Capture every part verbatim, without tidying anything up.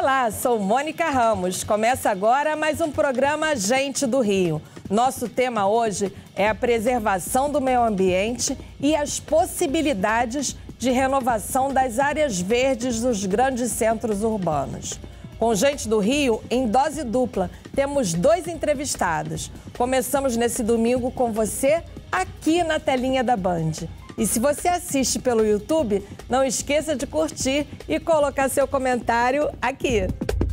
Olá, sou Mônica Ramos. Começa agora mais um programa Gente do Rio. Nosso tema hoje é a preservação do meio ambiente e as possibilidades de renovação das áreas verdes dos grandes centros urbanos. Com Gente do Rio, em dose dupla, temos dois entrevistados. Começamos nesse domingo com você aqui na telinha da Band. E se você assiste pelo YouTube, não esqueça de curtir e colocar seu comentário aqui.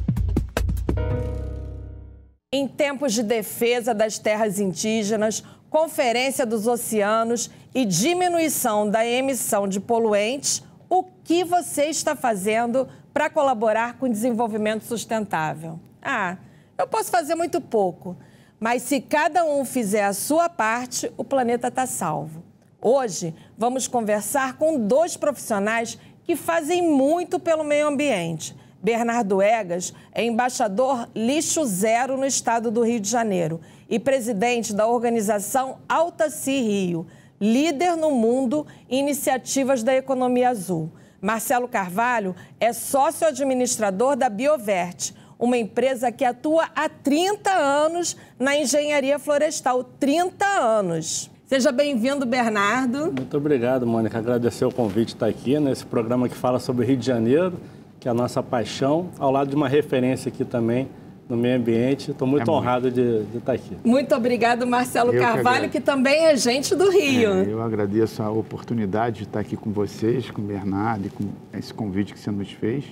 Em tempos de defesa das terras indígenas, conferência dos oceanos e diminuição da emissão de poluentes, o que você está fazendo para colaborar com o desenvolvimento sustentável? Ah, eu posso fazer muito pouco, mas se cada um fizer a sua parte, o planeta está salvo. Hoje, vamos conversar com dois profissionais que fazem muito pelo meio ambiente. Bernardo Egas é embaixador Lixo Zero no estado do Rio de Janeiro e presidente da organização Altaci Rio, líder no mundo em iniciativas da economia azul. Marcelo Carvalho é sócio-administrador da Biovert, uma empresa que atua há trinta anos na engenharia florestal. trinta anos. Seja bem-vindo, Bernardo. Muito obrigado, Mônica. Agradecer o convite de estar aqui nesse programa que fala sobre o Rio de Janeiro, que é a nossa paixão, ao lado de uma referência aqui também no meio ambiente. Estou muito é honrado de, de estar aqui. Muito obrigado, Marcelo eu Carvalho, que, que também é gente do Rio. É, eu agradeço a oportunidade de estar aqui com vocês, com o Bernardo, e com esse convite que você nos fez.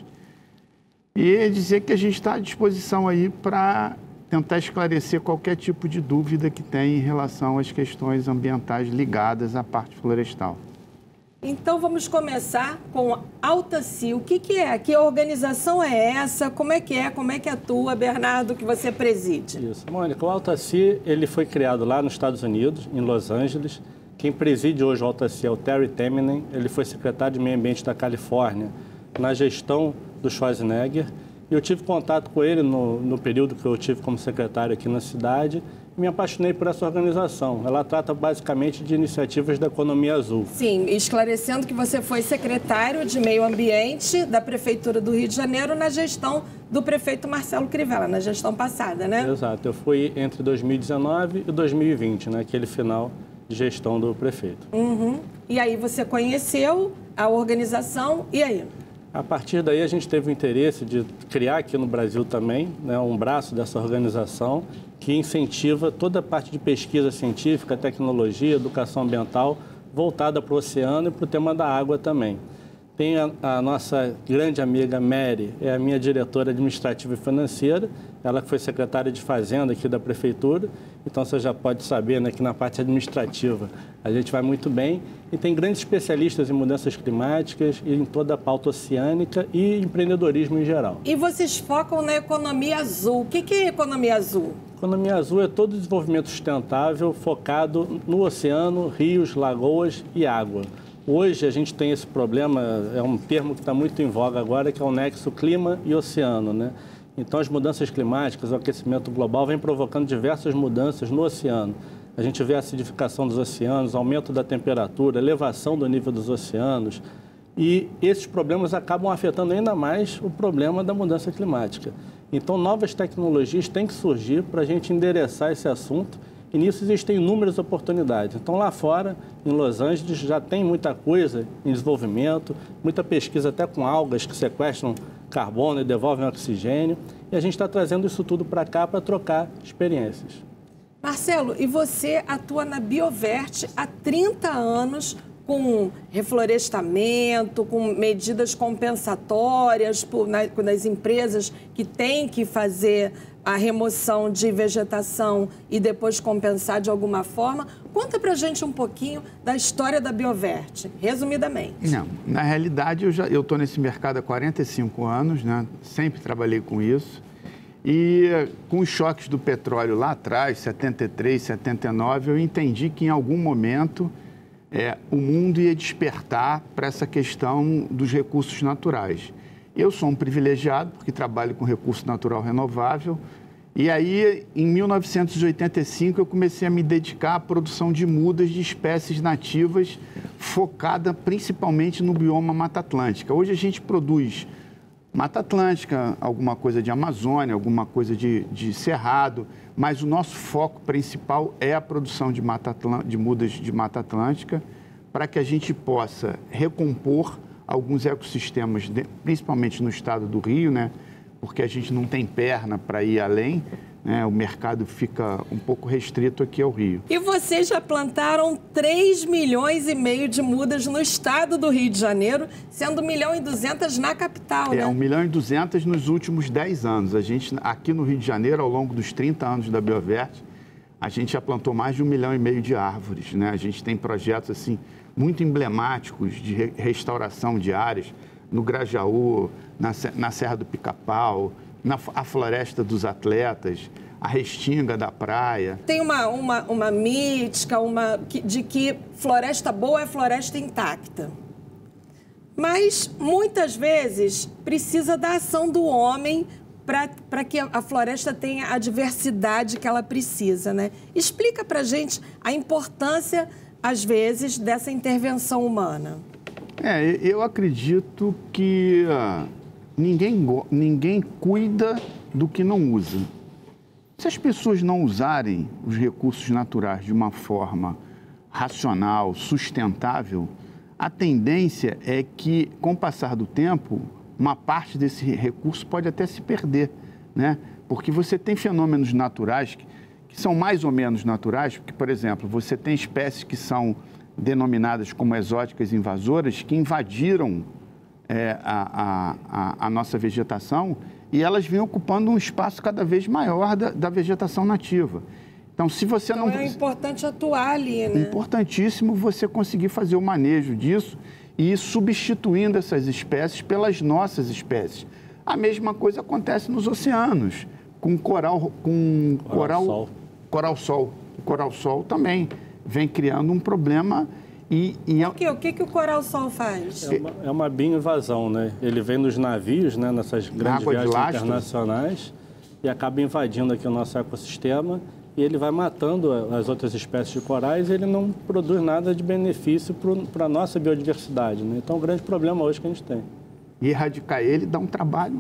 E dizer que a gente está à disposição aí para tentar esclarecer qualquer tipo de dúvida que tem em relação às questões ambientais ligadas à parte florestal. Então, vamos começar com Altaci. O que, que é? Que organização é essa? Como é que é? Como é que atua, Bernardo, que você preside? Isso. Mônica, o Altaci, ele foi criado lá nos Estados Unidos, em Los Angeles. Quem preside hoje o Altaci é o Terry Tamminen. Ele foi secretário de Meio Ambiente da Califórnia na gestão do Schwarzenegger. Eu tive contato com ele no, no período que eu tive como secretário aqui na cidade e me apaixonei por essa organização. Ela trata basicamente de iniciativas da economia azul. Sim, esclarecendo que você foi secretário de Meio Ambiente da Prefeitura do Rio de Janeiro na gestão do prefeito Marcelo Crivella, na gestão passada, né? Exato, eu fui entre dois mil e dezenove e dois mil e vinte, naquele final de gestão do prefeito. Uhum. E aí você conheceu a organização, e aí? A partir daí, a gente teve o interesse de criar aqui no Brasil também, né, um braço dessa organização que incentiva toda a parte de pesquisa científica, tecnologia, educação ambiental, voltada para o oceano e para o tema da água também. Tem a, a nossa grande amiga Mary, é a minha diretora administrativa e financeira, ela que foi secretária de Fazenda aqui da Prefeitura, então você já pode saber, né, que na parte administrativa a gente vai muito bem. E tem grandes especialistas em mudanças climáticas e em toda a pauta oceânica e empreendedorismo em geral. E vocês focam na economia azul. O que é economia azul? Economia azul é todo o desenvolvimento sustentável focado no oceano, rios, lagoas e água. Hoje a gente tem esse problema, é um termo que está muito em voga agora, que é o nexo clima e oceano, né? Então as mudanças climáticas, o aquecimento global vem provocando diversas mudanças no oceano. A gente vê a acidificação dos oceanos, aumento da temperatura, elevação do nível dos oceanos, e esses problemas acabam afetando ainda mais o problema da mudança climática. Então novas tecnologias têm que surgir para a gente endereçar esse assunto. E nisso existem inúmeras oportunidades. Então, lá fora, em Los Angeles, já tem muita coisa em desenvolvimento, muita pesquisa até com algas que sequestram carbono e devolvem oxigênio. E a gente está trazendo isso tudo para cá para trocar experiências. Marcelo, e você atua na Biovert há trinta anos com reflorestamento, com medidas compensatórias por, na, nas empresas que têm que fazer a remoção de vegetação e depois compensar de alguma forma. Conta pra gente um pouquinho da história da Biovert, resumidamente. Não, na realidade eu já eu tô nesse mercado há quarenta e cinco anos, né? Sempre trabalhei com isso. E com os choques do petróleo lá atrás, setenta e três, setenta e nove, eu entendi que em algum momento é, o mundo ia despertar para essa questão dos recursos naturais. Eu sou um privilegiado porque trabalho com recurso natural renovável e aí, em mil novecentos e oitenta e cinco, eu comecei a me dedicar à produção de mudas de espécies nativas focada principalmente no bioma Mata Atlântica. Hoje a gente produz Mata Atlântica, alguma coisa de Amazônia, alguma coisa de, de Cerrado, mas o nosso foco principal é a produção de, mata de mudas de Mata Atlântica, para que a gente possa recompor alguns ecossistemas, de, principalmente no estado do Rio, né? Porque a gente não tem perna para ir além, né? O mercado fica um pouco restrito aqui ao Rio. E vocês já plantaram três milhões e meio de mudas no estado do Rio de Janeiro, sendo um milhão e duzentas na capital, é, né? É, um milhão e duzentas nos últimos dez anos. A gente, aqui no Rio de Janeiro, ao longo dos trinta anos da Biovert, a gente já plantou mais de um milhão e meio de árvores, né? A gente tem projetos, assim, muito emblemáticos de re restauração de áreas, no Grajaú, na, na Serra do Pica-Pau, na a Floresta dos Atletas, a Restinga da Praia. Tem uma, uma, uma mítica uma, de que floresta boa é floresta intacta. Mas, muitas vezes, precisa da ação do homem para que a floresta tenha a diversidade que ela precisa, né? Explica para a gente a importância, às vezes, dessa intervenção humana. É, eu acredito que uh, ninguém, ninguém cuida do que não usa. Se as pessoas não usarem os recursos naturais de uma forma racional, sustentável, a tendência é que, com o passar do tempo, uma parte desse recurso pode até se perder, né? Porque você tem fenômenos naturais que, que são mais ou menos naturais, porque, por exemplo, você tem espécies que são denominadas como exóticas invasoras, que invadiram é, a, a, a nossa vegetação e elas vêm ocupando um espaço cada vez maior da, da vegetação nativa. Então, se você então, não... é importante atuar ali, né? Importantíssimo você conseguir fazer o manejo disso e ir substituindo essas espécies pelas nossas espécies. A mesma coisa acontece nos oceanos, com coral, com coral, coral-sol. Coral-sol. O coral-sol também vem criando um problema e... e... O que, o que, que o coral-sol faz? É uma, é uma bioinvasão, né? Ele vem nos navios, né, nessas grandes Água de viagens lastro. internacionais e acaba invadindo aqui o nosso ecossistema e ele vai matando as outras espécies de corais e ele não produz nada de benefício para a nossa biodiversidade, né? Então, é um grande problema hoje que a gente tem. E erradicar ele dá um trabalho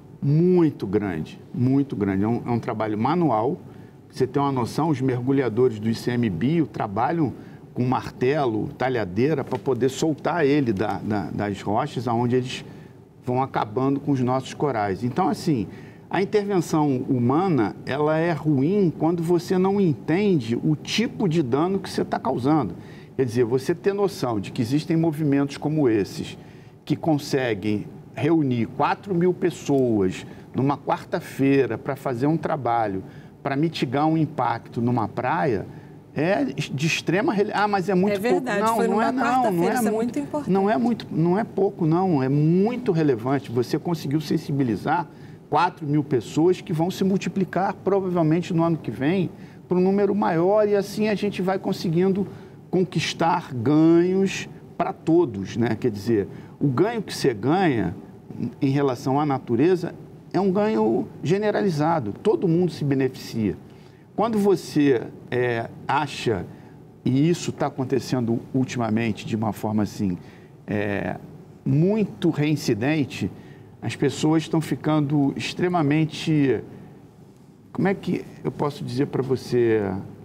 muito grande, muito grande. É um, é um trabalho manual. Você tem uma noção, os mergulhadores do I C M B I O trabalham com martelo, talhadeira, para poder soltar ele da, da, das rochas, onde eles vão acabando com os nossos corais. Então, assim, a intervenção humana, ela é ruim quando você não entende o tipo de dano que você está causando. Quer dizer, você ter noção de que existem movimentos como esses, que conseguem reunir quatro mil pessoas numa quarta-feira para fazer um trabalho, para mitigar um impacto numa praia, é de extrema... Ah, mas é muito é verdade, pouco. Não, foi não é, não. Não é, isso é muito, muito importante. Não é, muito, não é pouco, não. É muito relevante. Você conseguiu sensibilizar quatro mil pessoas que vão se multiplicar, provavelmente, no ano que vem, para um número maior. E assim a gente vai conseguindo conquistar ganhos para todos, né? Quer dizer, o ganho que você ganha em relação à natureza é um ganho generalizado, todo mundo se beneficia. Quando você é, acha, e isso está acontecendo ultimamente de uma forma assim, é, muito reincidente, as pessoas estão ficando extremamente, como é que eu posso dizer para você,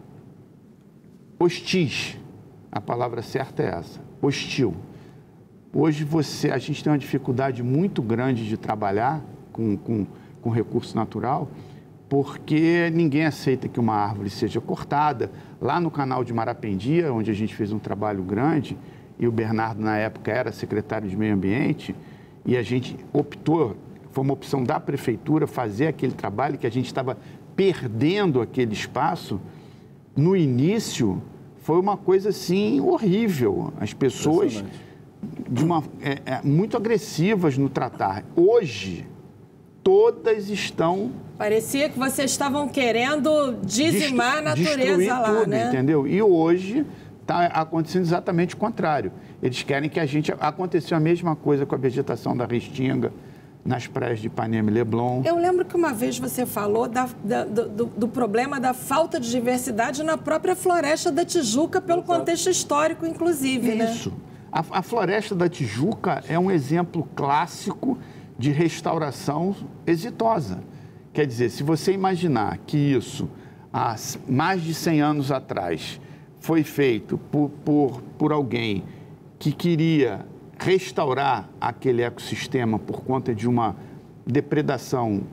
hostis, a palavra certa é essa, hostil. Hoje você, a gente tem uma dificuldade muito grande de trabalhar com, com, com recurso natural, porque ninguém aceita que uma árvore seja cortada. Lá no canal de Marapendia, onde a gente fez um trabalho grande, e o Bernardo, na época, era secretário de Meio Ambiente, e a gente optou, foi uma opção da prefeitura, fazer aquele trabalho, que a gente estava perdendo aquele espaço. No início, foi uma coisa, assim, horrível. As pessoas... De uma, é, é, muito agressivas no tratar. Hoje, todas estão... Parecia que vocês estavam querendo dizimar a natureza lá, tudo, né? Entendeu? E hoje está acontecendo exatamente o contrário. Eles querem que a gente... Aconteceu a mesma coisa com a vegetação da Restinga, nas praias de Ipanema e Leblon. Eu lembro que uma vez você falou da, da, do, do problema da falta de diversidade na própria Floresta da Tijuca, pelo Exato. Contexto histórico, inclusive, Isso. né? A, a Floresta da Tijuca é um exemplo clássico de restauração exitosa. Quer dizer, se você imaginar que isso, há mais de cem anos atrás, foi feito por, por, por alguém que queria restaurar aquele ecossistema por conta de uma depredação,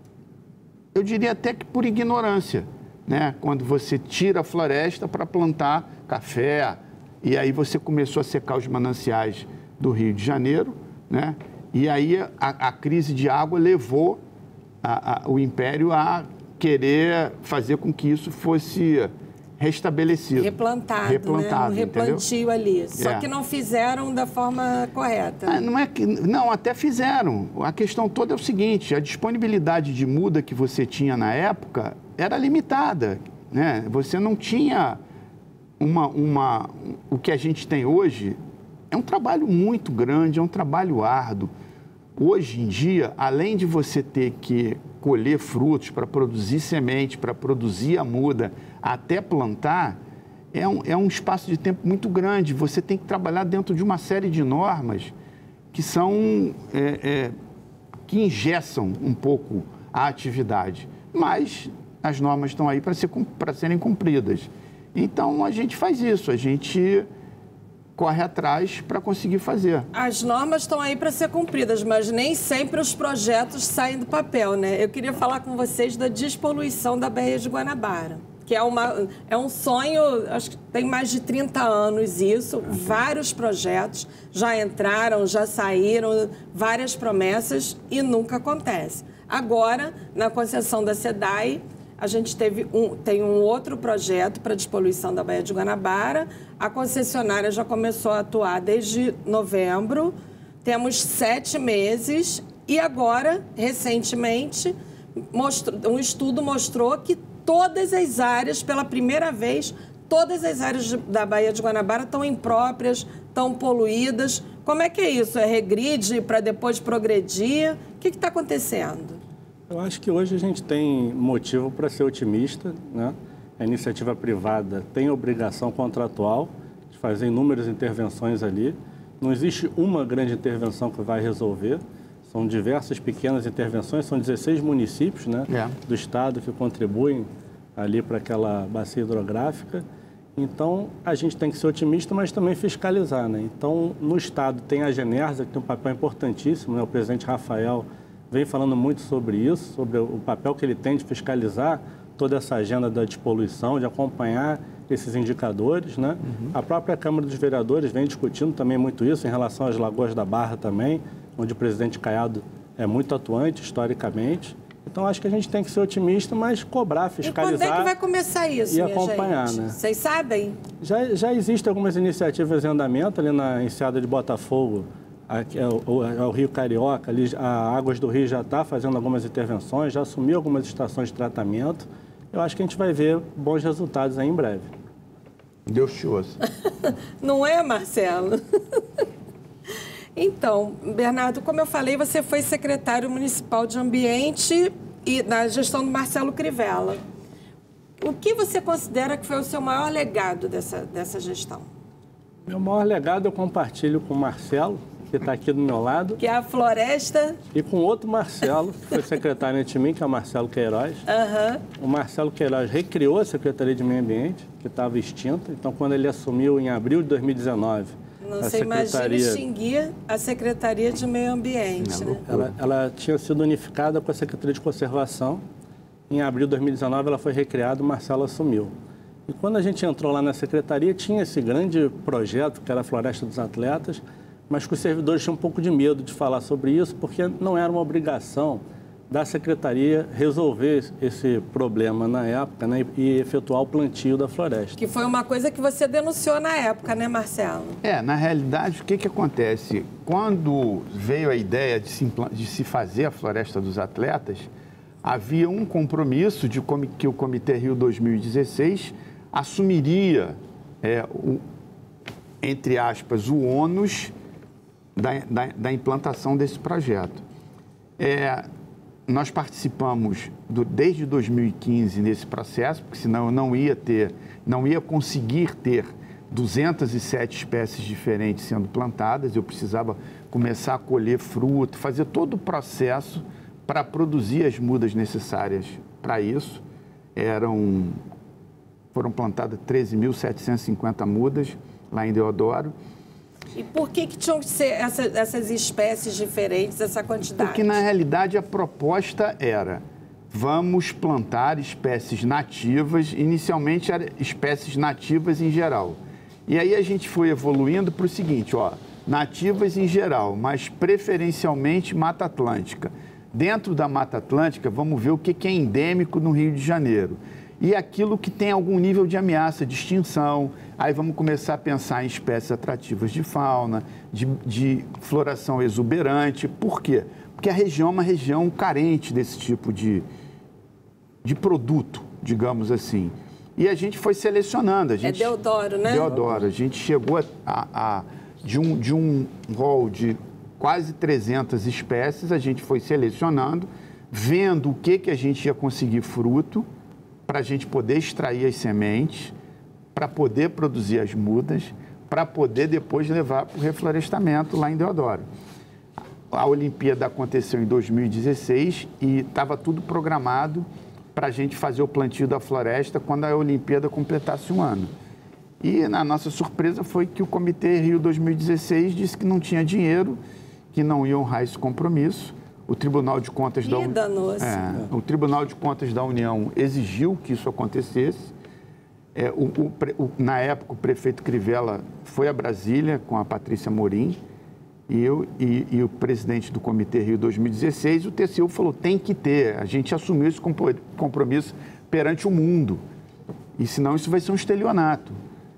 eu diria até que por ignorância, né? Quando você tira a floresta para plantar café, e aí você começou a secar os mananciais do Rio de Janeiro, né? E aí a, a crise de água levou a, a, o Império a querer fazer com que isso fosse restabelecido. Replantado, replantado, né? Um replantio entendeu? ali. Só é. que não fizeram da forma correta. Ah, não é que, não, até fizeram. A questão toda é o seguinte, a disponibilidade de muda que você tinha na época era limitada, né? Você não tinha uma, uma... O que a gente tem hoje é um trabalho muito grande, é um trabalho árduo. Hoje em dia, além de você ter que colher frutos para produzir semente, para produzir a muda, até plantar, é um, é um espaço de tempo muito grande. Você tem que trabalhar dentro de uma série de normas que são, é, é, que engessam um pouco a atividade. Mas as normas estão aí para ser, para serem cumpridas. Então, a gente faz isso, a gente corre atrás para conseguir fazer. As normas estão aí para ser cumpridas, mas nem sempre os projetos saem do papel, né? Eu queria falar com vocês da despoluição da Baía de Guanabara, que é, uma, é um sonho, acho que tem mais de trinta anos isso, uhum. Vários projetos já entraram, já saíram, várias promessas e nunca acontece. Agora, na concessão da SEDAI, a gente teve um, tem um outro projeto para despoluição da Baía de Guanabara. A concessionária já começou a atuar desde novembro. Temos sete meses e agora, recentemente, mostrou, um estudo mostrou que todas as áreas, pela primeira vez, todas as áreas de, da Baía de Guanabara estão impróprias, estão poluídas. Como é que é isso? É regride para depois progredir? O que está acontecendo? Eu acho que hoje a gente tem motivo para ser otimista, né? A iniciativa privada tem obrigação contratual de fazer inúmeras intervenções ali. Não existe uma grande intervenção que vai resolver. São diversas pequenas intervenções, são dezesseis municípios, né, é. do estado que contribuem ali para aquela bacia hidrográfica. Então, a gente tem que ser otimista, mas também fiscalizar, né? Então, no estado tem a Genersa, que tem um papel importantíssimo, né? O presidente Rafael vem falando muito sobre isso, sobre o papel que ele tem de fiscalizar toda essa agenda da despoluição, de acompanhar esses indicadores, né? Uhum. A própria Câmara dos Vereadores vem discutindo também muito isso em relação às Lagoas da Barra também, onde o presidente Caiado é muito atuante historicamente. Então, acho que a gente tem que ser otimista, mas cobrar, fiscalizar. E quando é que vai começar isso, e minha acompanhar, gente? né? Vocês sabem? Já, já existem algumas iniciativas em andamento ali na enseada de Botafogo, aqui, o, o Rio Carioca, ali, a Águas do Rio já está fazendo algumas intervenções, já assumiu algumas estações de tratamento. Eu acho que a gente vai ver bons resultados aí em breve. Deus te ouça. Não é, Marcelo? Então, Bernardo, como eu falei, você foi secretário municipal de Ambiente e na gestão do Marcelo Crivella. O que você considera que foi o seu maior legado dessa, dessa gestão? Meu maior legado eu compartilho com o Marcelo, que está aqui do meu lado. Que é a floresta. E com outro Marcelo, que foi secretário antes de mim, que é o Marcelo Queiroz. Uhum. O Marcelo Queiroz recriou a Secretaria de Meio Ambiente, que estava extinta. Então, quando ele assumiu em abril de dois mil e dezenove, Não a você secretaria... imagina extinguir a Secretaria de Meio Ambiente, né? Ela, ela tinha sido unificada com a Secretaria de Conservação. Em abril de dois mil e dezenove, ela foi recriada, o Marcelo assumiu. E quando a gente entrou lá na Secretaria, tinha esse grande projeto, que era a Floresta dos Atletas, mas que os servidores tinham um pouco de medo de falar sobre isso, porque não era uma obrigação da Secretaria resolver esse problema na época, né, e efetuar o plantio da floresta. Que foi uma coisa que você denunciou na época, né, Marcelo? É, na realidade, o que, que acontece? Quando veio a ideia de se, de se fazer a Floresta dos Atletas, havia um compromisso de que o Comitê Rio dois mil e dezesseis assumiria, é, o, entre aspas, o ônus Da, da, da implantação desse projeto. É, nós participamos do, desde dois mil e quinze nesse processo, porque senão eu não ia ter, não ia conseguir ter duzentas e sete espécies diferentes sendo plantadas. Eu precisava começar a colher fruto, fazer todo o processo para produzir as mudas necessárias para isso. Eram, foram plantadas treze mil setecentas e cinquenta mudas lá em Deodoro. E por que que tinham que ser essa, essas espécies diferentes, essa quantidade? Porque, na realidade, a proposta era: vamos plantar espécies nativas, inicialmente eram espécies nativas em geral. E aí a gente foi evoluindo para o seguinte, ó, nativas em geral, mas preferencialmente Mata Atlântica. Dentro da Mata Atlântica, vamos ver o que é endêmico no Rio de Janeiro. E aquilo que tem algum nível de ameaça, de extinção. Aí vamos começar a pensar em espécies atrativas de fauna, de, de floração exuberante. Por quê? Porque a região é uma região carente desse tipo de, de produto, digamos assim. E a gente foi selecionando. A gente, é Deodoro, né? Deodoro. A gente chegou a, a, a de um, de um rol de quase trezentas espécies, a gente foi selecionando, vendo o que, que a gente ia conseguir fruto, para a gente poder extrair as sementes, para poder produzir as mudas, para poder depois levar para o reflorestamento lá em Deodoro. A Olimpíada aconteceu em dois mil e dezesseis e estava tudo programado para a gente fazer o plantio da floresta quando a Olimpíada completasse um ano. E a nossa surpresa foi que o Comitê Rio dois mil e dezesseis disse que não tinha dinheiro, que não ia honrar esse compromisso. O Tribunal de Contas da União, é, o Tribunal de Contas da União exigiu que isso acontecesse. É, o, o, o, na época, o prefeito Crivella foi a Brasília com a Patrícia Morim e, eu, e, e o presidente do Comitê Rio dois mil e dezesseis, o T C U falou, tem que ter, a gente assumiu esse compromisso perante o mundo, e senão isso vai ser um estelionato.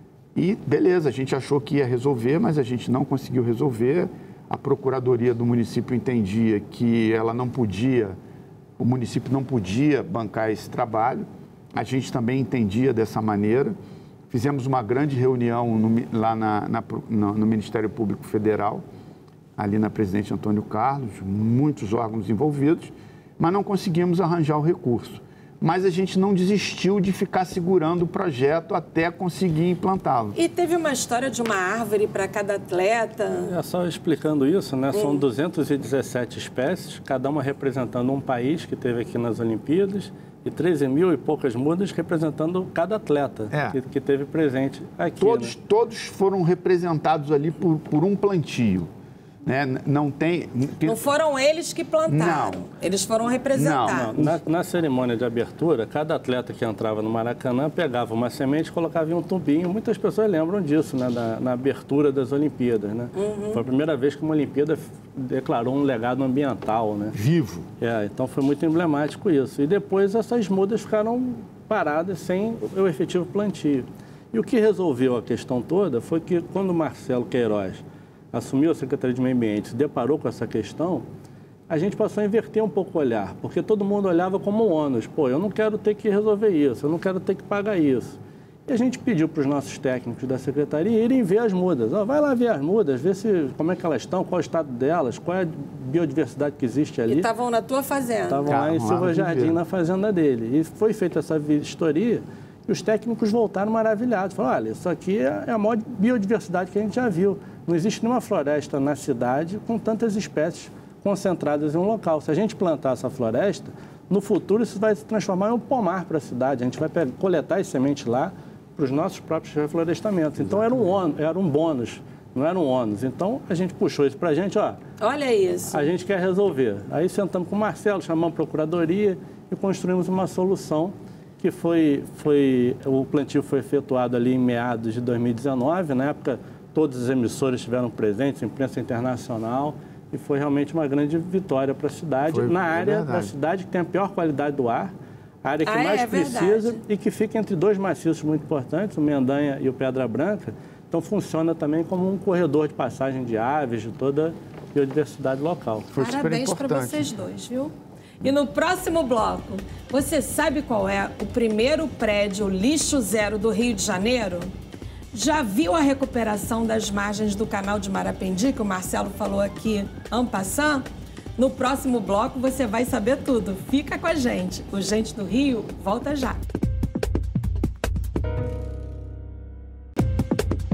E beleza, a gente achou que ia resolver, mas a gente não conseguiu resolver. A Procuradoria do município entendia que ela não podia, o município não podia bancar esse trabalho. A gente também entendia dessa maneira. Fizemos uma grande reunião no, lá na, na, no, no Ministério Público Federal, ali na Presidente Antônio Carlos, muitos órgãos envolvidos, mas não conseguimos arranjar o recurso. Mas a gente não desistiu de ficar segurando o projeto até conseguir implantá-lo. E teve uma história de uma árvore para cada atleta? É só explicando isso, né? São duzentas e dezessete espécies, cada uma representando um país que teve aqui nas Olimpíadas e treze mil e poucas mudas representando cada atleta é. que, que teve presente aqui. Todos, né? todos foram representados ali por, por um plantio. Né? Não tem... Não foram eles que plantaram, não. Eles foram representados. Não, não. Na, na cerimônia de abertura, cada atleta que entrava no Maracanã pegava uma semente e colocava em um tubinho. Muitas pessoas lembram disso, né? na, na abertura das Olimpíadas. Né? Uhum. Foi a primeira vez que uma Olimpíada declarou um legado ambiental. Né? Vivo. É, então foi muito emblemático isso. E depois essas mudas ficaram paradas sem o efetivo plantio. E o que resolveu a questão toda foi que quando o Marcelo Queiroz assumiu a Secretaria de Meio Ambiente, se deparou com essa questão, a gente passou a inverter um pouco o olhar, porque todo mundo olhava como um ônus. Pô, eu não quero ter que resolver isso, eu não quero ter que pagar isso. E a gente pediu para os nossos técnicos da Secretaria irem ver as mudas. Oh, vai lá ver as mudas, ver se, como é que elas estão, qual é o estado delas, qual é a biodiversidade que existe ali. E estavam na tua fazenda? Estavam lá em Silva Jardim, na fazenda dele. E foi feita essa vistoria e os técnicos voltaram maravilhados. Falaram, olha, isso aqui é a maior biodiversidade que a gente já viu. Não existe nenhuma floresta na cidade com tantas espécies concentradas em um local. Se a gente plantar essa floresta, no futuro isso vai se transformar em um pomar para a cidade. A gente vai pegar, coletar as sementes lá para os nossos próprios reflorestamentos. Então era um, era um bônus, não era um ônus. Então a gente puxou isso para a gente, ó. Olha isso. A gente quer resolver. Aí sentamos com o Marcelo, chamamos a Procuradoria e construímos uma solução que foi, foi, o plantio foi efetuado ali em meados de dois mil e dezenove, na época todos os emissores estiveram presentes, imprensa internacional, e foi realmente uma grande vitória para a cidade, foi, na área é da cidade que tem a pior qualidade do ar, a área que ah, mais é, precisa é e que fica entre dois maciços muito importantes, o Mendanha e o Pedra Branca, então funciona também como um corredor de passagem de aves, de toda a biodiversidade local. Foi Parabéns para vocês dois, viu? E no próximo bloco, você sabe qual é o primeiro prédio lixo zero do Rio de Janeiro? Já viu a recuperação das margens do canal de Marapendi, que o Marcelo falou aqui en passant? No próximo bloco você vai saber tudo. Fica com a gente. O Gente do Rio volta já.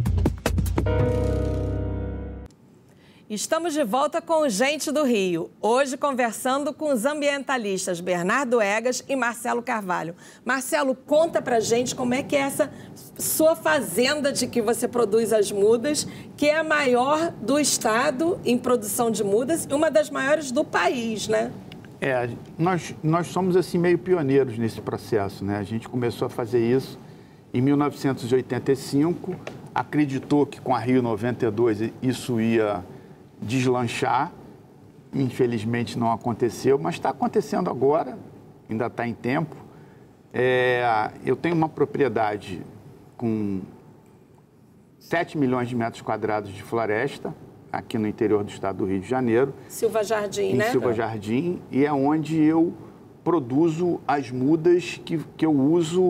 Estamos de volta com Gente do Rio. Hoje conversando com os ambientalistas Bernardo Egas e Marcelo Carvalho. Marcelo, conta pra gente como é que é essa sua fazenda de que você produz as mudas, que é a maior do estado em produção de mudas e uma das maiores do país, né? É, nós, nós somos assim meio pioneiros nesse processo, né? A gente começou a fazer isso em mil novecentos e oitenta e cinco, acreditou que com a Rio noventa e dois isso ia deslanchar, infelizmente não aconteceu, mas está acontecendo agora, ainda está em tempo. É, eu tenho uma propriedade com sete milhões de metros quadrados de floresta, aqui no interior do estado do Rio de Janeiro. Silva Jardim, em né? Em Silva Jardim, e é onde eu produzo as mudas que, que eu uso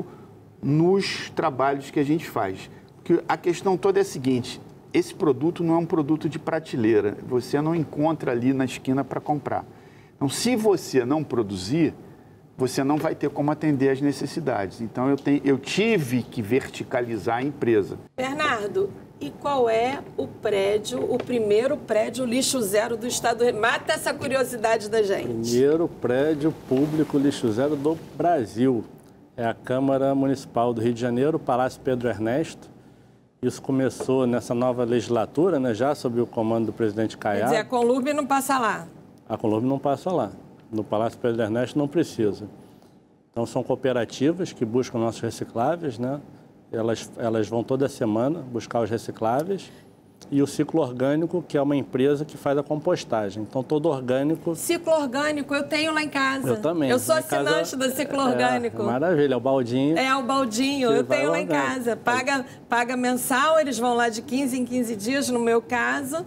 nos trabalhos que a gente faz. Porque a questão toda é a seguinte: esse produto não é um produto de prateleira, você não encontra ali na esquina para comprar. Então, se você não produzir, você não vai ter como atender às necessidades. Então, eu, tenho, eu tive que verticalizar a empresa. Bernardo, e qual é o prédio, o primeiro prédio lixo zero do estado do Rio? Mata essa curiosidade da gente. Primeiro prédio público lixo zero do Brasil. É a Câmara Municipal do Rio de Janeiro, Palácio Pedro Ernesto. Isso começou nessa nova legislatura, né, já sob o comando do presidente Caiado. Quer dizer, a Conlurb não passa lá? A Conlurb não passa lá. No Palácio Pedro Ernesto não precisa. Então, são cooperativas que buscam nossos recicláveis, né? Elas, elas vão toda semana buscar os recicláveis. E o Ciclo Orgânico, que é uma empresa que faz a compostagem. Então, todo orgânico... Ciclo Orgânico, eu tenho lá em casa. Eu também. Eu sou assinante do Ciclo Orgânico. É, maravilha, é o baldinho. É, o baldinho, eu tenho lá em casa. Paga, paga mensal, eles vão lá de quinze em quinze dias, no meu caso,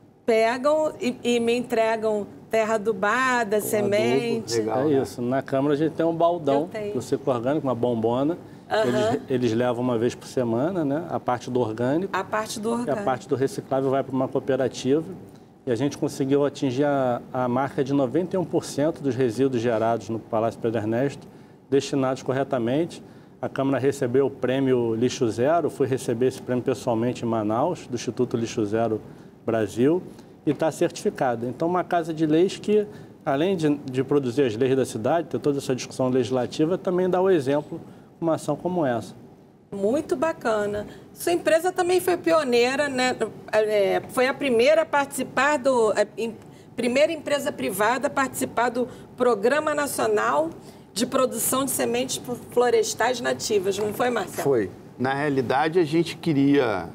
pegam e, e me entregam terra adubada, semente. Legal, é isso. Na Câmara a gente tem um baldão do Ciclo Orgânico, uma bombona. Uhum. Eles, eles levam uma vez por semana, né? A parte do orgânico. A parte do orgânico. E a parte do reciclável vai para uma cooperativa. E a gente conseguiu atingir a, a marca de noventa e um por cento dos resíduos gerados no Palácio Pedro Ernesto destinados corretamente. A Câmara recebeu o prêmio Lixo Zero. Fui receber esse prêmio pessoalmente em Manaus, do Instituto Lixo Zero Brasil. E está certificada. Então, uma casa de leis que, além de, de produzir as leis da cidade, ter toda essa discussão legislativa, também dá o exemplo uma ação como essa. Muito bacana. Sua empresa também foi pioneira, né? É, foi a primeira a participar do... A primeira empresa privada a participar do Programa Nacional de Produção de Sementes Florestais Nativas, não foi, Marcelo? Foi. Na realidade, a gente queria...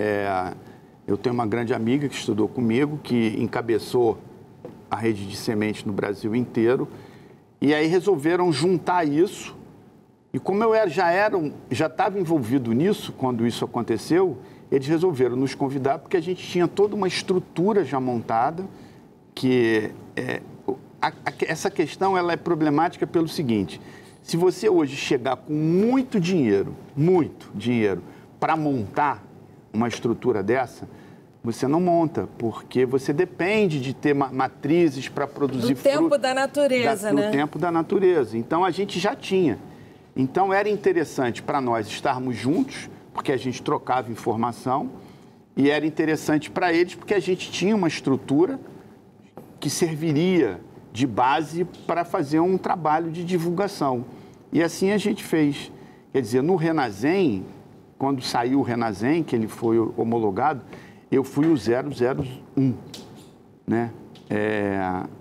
É, eu tenho uma grande amiga que estudou comigo, que encabeçou a rede de sementes no Brasil inteiro, e aí resolveram juntar isso. E como eu era, já era, já estava envolvido nisso quando isso aconteceu, eles resolveram nos convidar porque a gente tinha toda uma estrutura já montada, que é, a, a, essa questão ela é problemática pelo seguinte: se você hoje chegar com muito dinheiro, muito dinheiro, para montar uma estrutura dessa, você não monta, porque você depende de ter matrizes para produzir fruto. Do tempo da natureza, da, né? Do tempo da natureza. Então, a gente já tinha. Então, era interessante para nós estarmos juntos, porque a gente trocava informação, e era interessante para eles, porque a gente tinha uma estrutura que serviria de base para fazer um trabalho de divulgação. E assim a gente fez. Quer dizer, no Renazem, quando saiu o Renazem, que ele foi homologado, eu fui o zero zero um, né? É,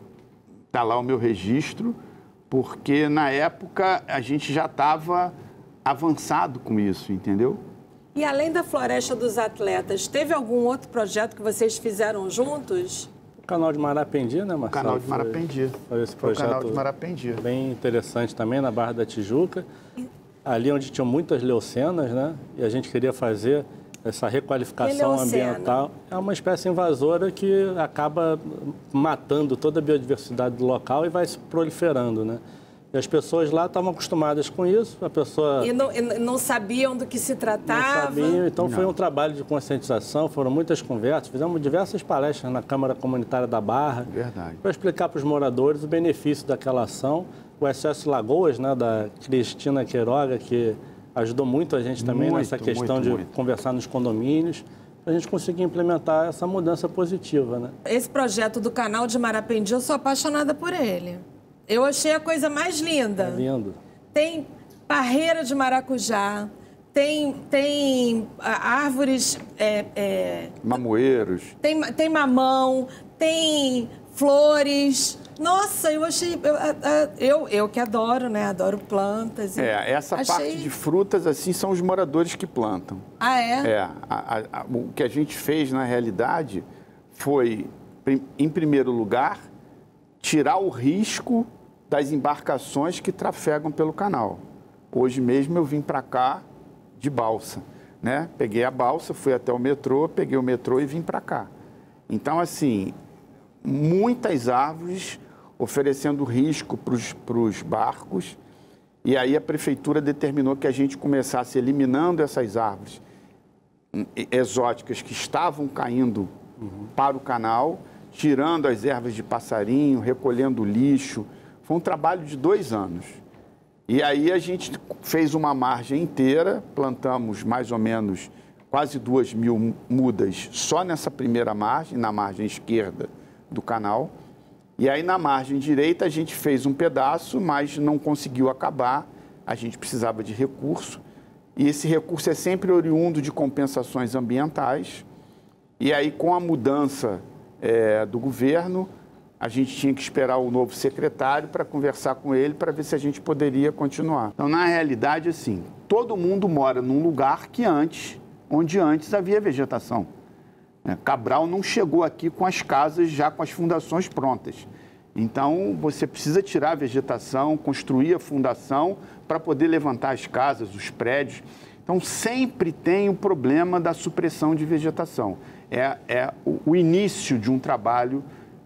tá lá o meu registro, porque na época a gente já estava avançado com isso, entendeu? E além da Floresta dos Atletas, teve algum outro projeto que vocês fizeram juntos? O canal de Marapendi, né, Marcelo? O canal de Marapendi. Foi, foi esse projeto o canal de Marapendi. Bem interessante também, na Barra da Tijuca. Ali onde tinham muitas leucenas, né? E a gente queria fazer essa requalificação ambiental. É uma espécie invasora que acaba matando toda a biodiversidade do local e vai se proliferando, né? E as pessoas lá estavam acostumadas com isso, a pessoa... E não, e não sabiam do que se tratava? Não sabiam, então não. Foi um trabalho de conscientização, foram muitas conversas, fizemos diversas palestras na Câmara Comunitária da Barra. Verdade. Para explicar para os moradores o benefício daquela ação. O S S Lagoas, né, da Cristina Queiroga, que ajudou muito a gente também muito, nessa questão muito, de muito. conversar nos condomínios. para a gente conseguir implementar essa mudança positiva, né? Esse projeto do canal de Marapendi, eu sou apaixonada por ele. Eu achei a coisa mais linda. É lindo. Tem parreira de maracujá, tem, tem árvores... É, é, Mamoeiros. Tem, tem mamão, tem flores. Nossa, eu achei... Eu, eu, eu que adoro, né? Adoro plantas. É, essa achei... parte de frutas, assim, são os moradores que plantam. Ah, é? É. A, a, a, o que a gente fez, na realidade, foi, em primeiro lugar, tirar o risco das embarcações que trafegam pelo canal. Hoje mesmo eu vim para cá de balsa, né? Peguei a balsa, fui até o metrô, peguei o metrô e vim para cá. Então, assim, muitas árvores oferecendo risco para os barcos, e aí a prefeitura determinou que a gente começasse eliminando essas árvores exóticas que estavam caindo uhum. para o canal, tirando as ervas de passarinho, recolhendo lixo. Foi um trabalho de dois anos. E aí a gente fez uma margem inteira, plantamos mais ou menos quase duas mil mudas só nessa primeira margem, na margem esquerda do canal. E aí na margem direita a gente fez um pedaço, mas não conseguiu acabar, a gente precisava de recurso. E esse recurso é sempre oriundo de compensações ambientais. E aí com a mudança é, do governo, a gente tinha que esperar o novo secretário para conversar com ele, para ver se a gente poderia continuar. Então, na realidade, assim, todo mundo mora num lugar que antes, onde antes havia vegetação. Cabral não chegou aqui com as casas já com as fundações prontas. Então, você precisa tirar a vegetação, construir a fundação para poder levantar as casas, os prédios. Então, sempre tem o problema da supressão de vegetação. É, é o, o início de um trabalho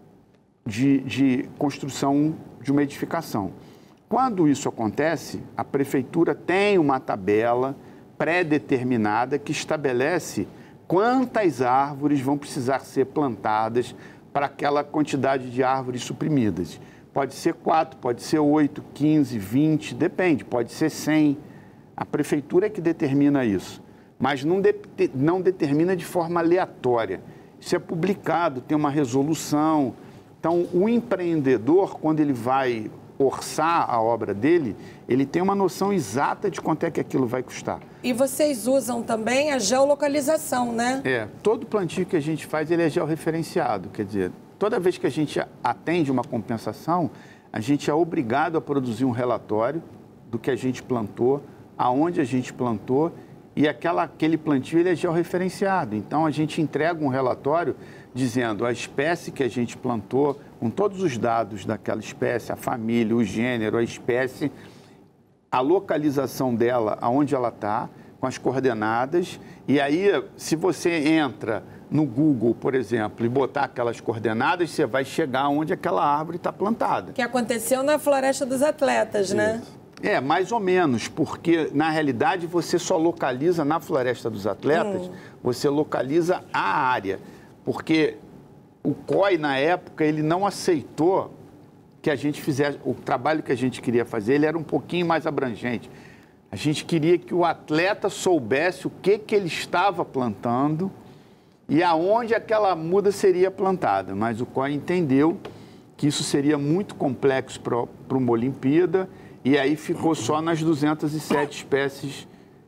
de, de construção de uma edificação. Quando isso acontece, a prefeitura tem uma tabela pré-determinada que estabelece quantas árvores vão precisar ser plantadas para aquela quantidade de árvores suprimidas. Pode ser quatro, pode ser oito, quinze, vinte, depende, pode ser cem. A prefeitura é que determina isso, mas não, de, não determina de forma aleatória. Isso é publicado, tem uma resolução. Então, o empreendedor, quando ele vai orçar a obra dele, ele tem uma noção exata de quanto é que aquilo vai custar. E vocês usam também a geolocalização, né? É, todo plantio que a gente faz, ele é georreferenciado, quer dizer, toda vez que a gente atende uma compensação, a gente é obrigado a produzir um relatório do que a gente plantou, aonde a gente plantou, e aquela, aquele plantio ele é georreferenciado. Então, a gente entrega um relatório dizendo a espécie que a gente plantou, com todos os dados daquela espécie, a família, o gênero, a espécie, a localização dela, aonde ela está, com as coordenadas. E aí, se você entra no Google, por exemplo, e botar aquelas coordenadas, você vai chegar onde aquela árvore está plantada. Que aconteceu na Floresta dos Atletas, Isso. né? É, mais ou menos, porque, na realidade, você só localiza na Floresta dos Atletas, hum. você localiza a área. Porque o C O I, na época, ele não aceitou que a gente fizesse... O trabalho que a gente queria fazer, ele era um pouquinho mais abrangente. A gente queria que o atleta soubesse o que, que ele estava plantando e aonde aquela muda seria plantada. Mas o C O I entendeu que isso seria muito complexo para uma Olimpíada e aí ficou só nas duzentas e sete espécies,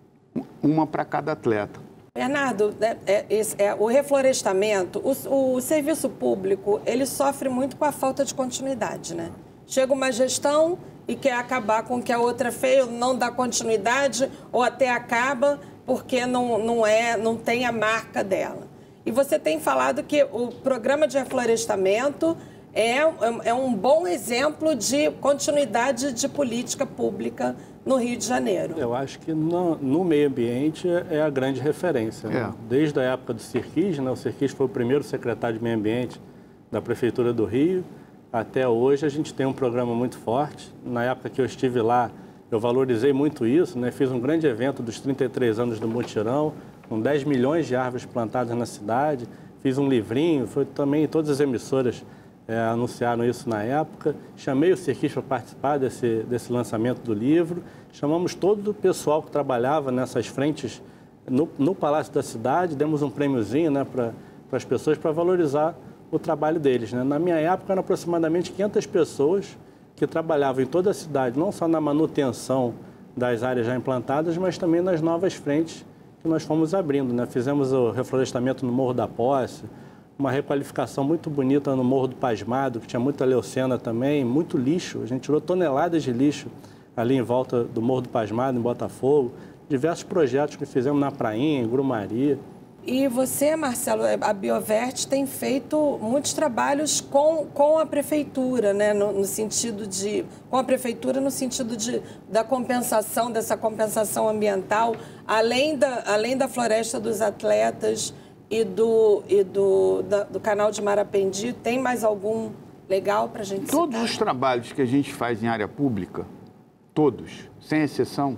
uma para cada atleta. Bernardo, é, é, é, o reflorestamento, o, o serviço público, ele sofre muito com a falta de continuidade, né? Chega uma gestão e quer acabar com o que a outra fez, não dá continuidade ou até acaba porque não, não, é, não tem a marca dela. E você tem falado que o programa de reflorestamento é, é um bom exemplo de continuidade de política pública no Rio de Janeiro. Eu acho que no, no meio ambiente é a grande referência. Né? É. Desde a época do Sirquis, né? O Sirquis foi o primeiro secretário de meio ambiente da Prefeitura do Rio, até hoje a gente tem um programa muito forte. Na época que eu estive lá, eu valorizei muito isso, né? Fiz um grande evento dos trinta e três anos do Mutirão, com dez milhões de árvores plantadas na cidade. Fiz um livrinho, foi também todas as emissoras é, anunciaram isso na época. Chamei o Sirquis para participar desse, desse lançamento do livro. Chamamos todo o pessoal que trabalhava nessas frentes no, no Palácio da Cidade, demos um prêmiozinho, né, para as pessoas, para valorizar o trabalho deles, né? Na minha época, eram aproximadamente quinhentas pessoas que trabalhavam em toda a cidade, não só na manutenção das áreas já implantadas, mas também nas novas frentes que nós fomos abrindo, né? Fizemos o reflorestamento no Morro da Posse, uma requalificação muito bonita no Morro do Pasmado, que tinha muita leucena também, muito lixo. A gente tirou toneladas de lixo ali em volta do Morro do Pasmado, em Botafogo. Diversos projetos que fizemos na Prainha, em Grumari. E você, Marcelo, a Biovert tem feito muitos trabalhos com, com a prefeitura, né? No, no sentido de... Com a prefeitura no sentido de, da compensação, dessa compensação ambiental, além da, além da Floresta dos Atletas e do, e do, da, do canal de Marapendi, tem mais algum legal para a gente citar? Todos os trabalhos que a gente faz em área pública, todos, sem exceção,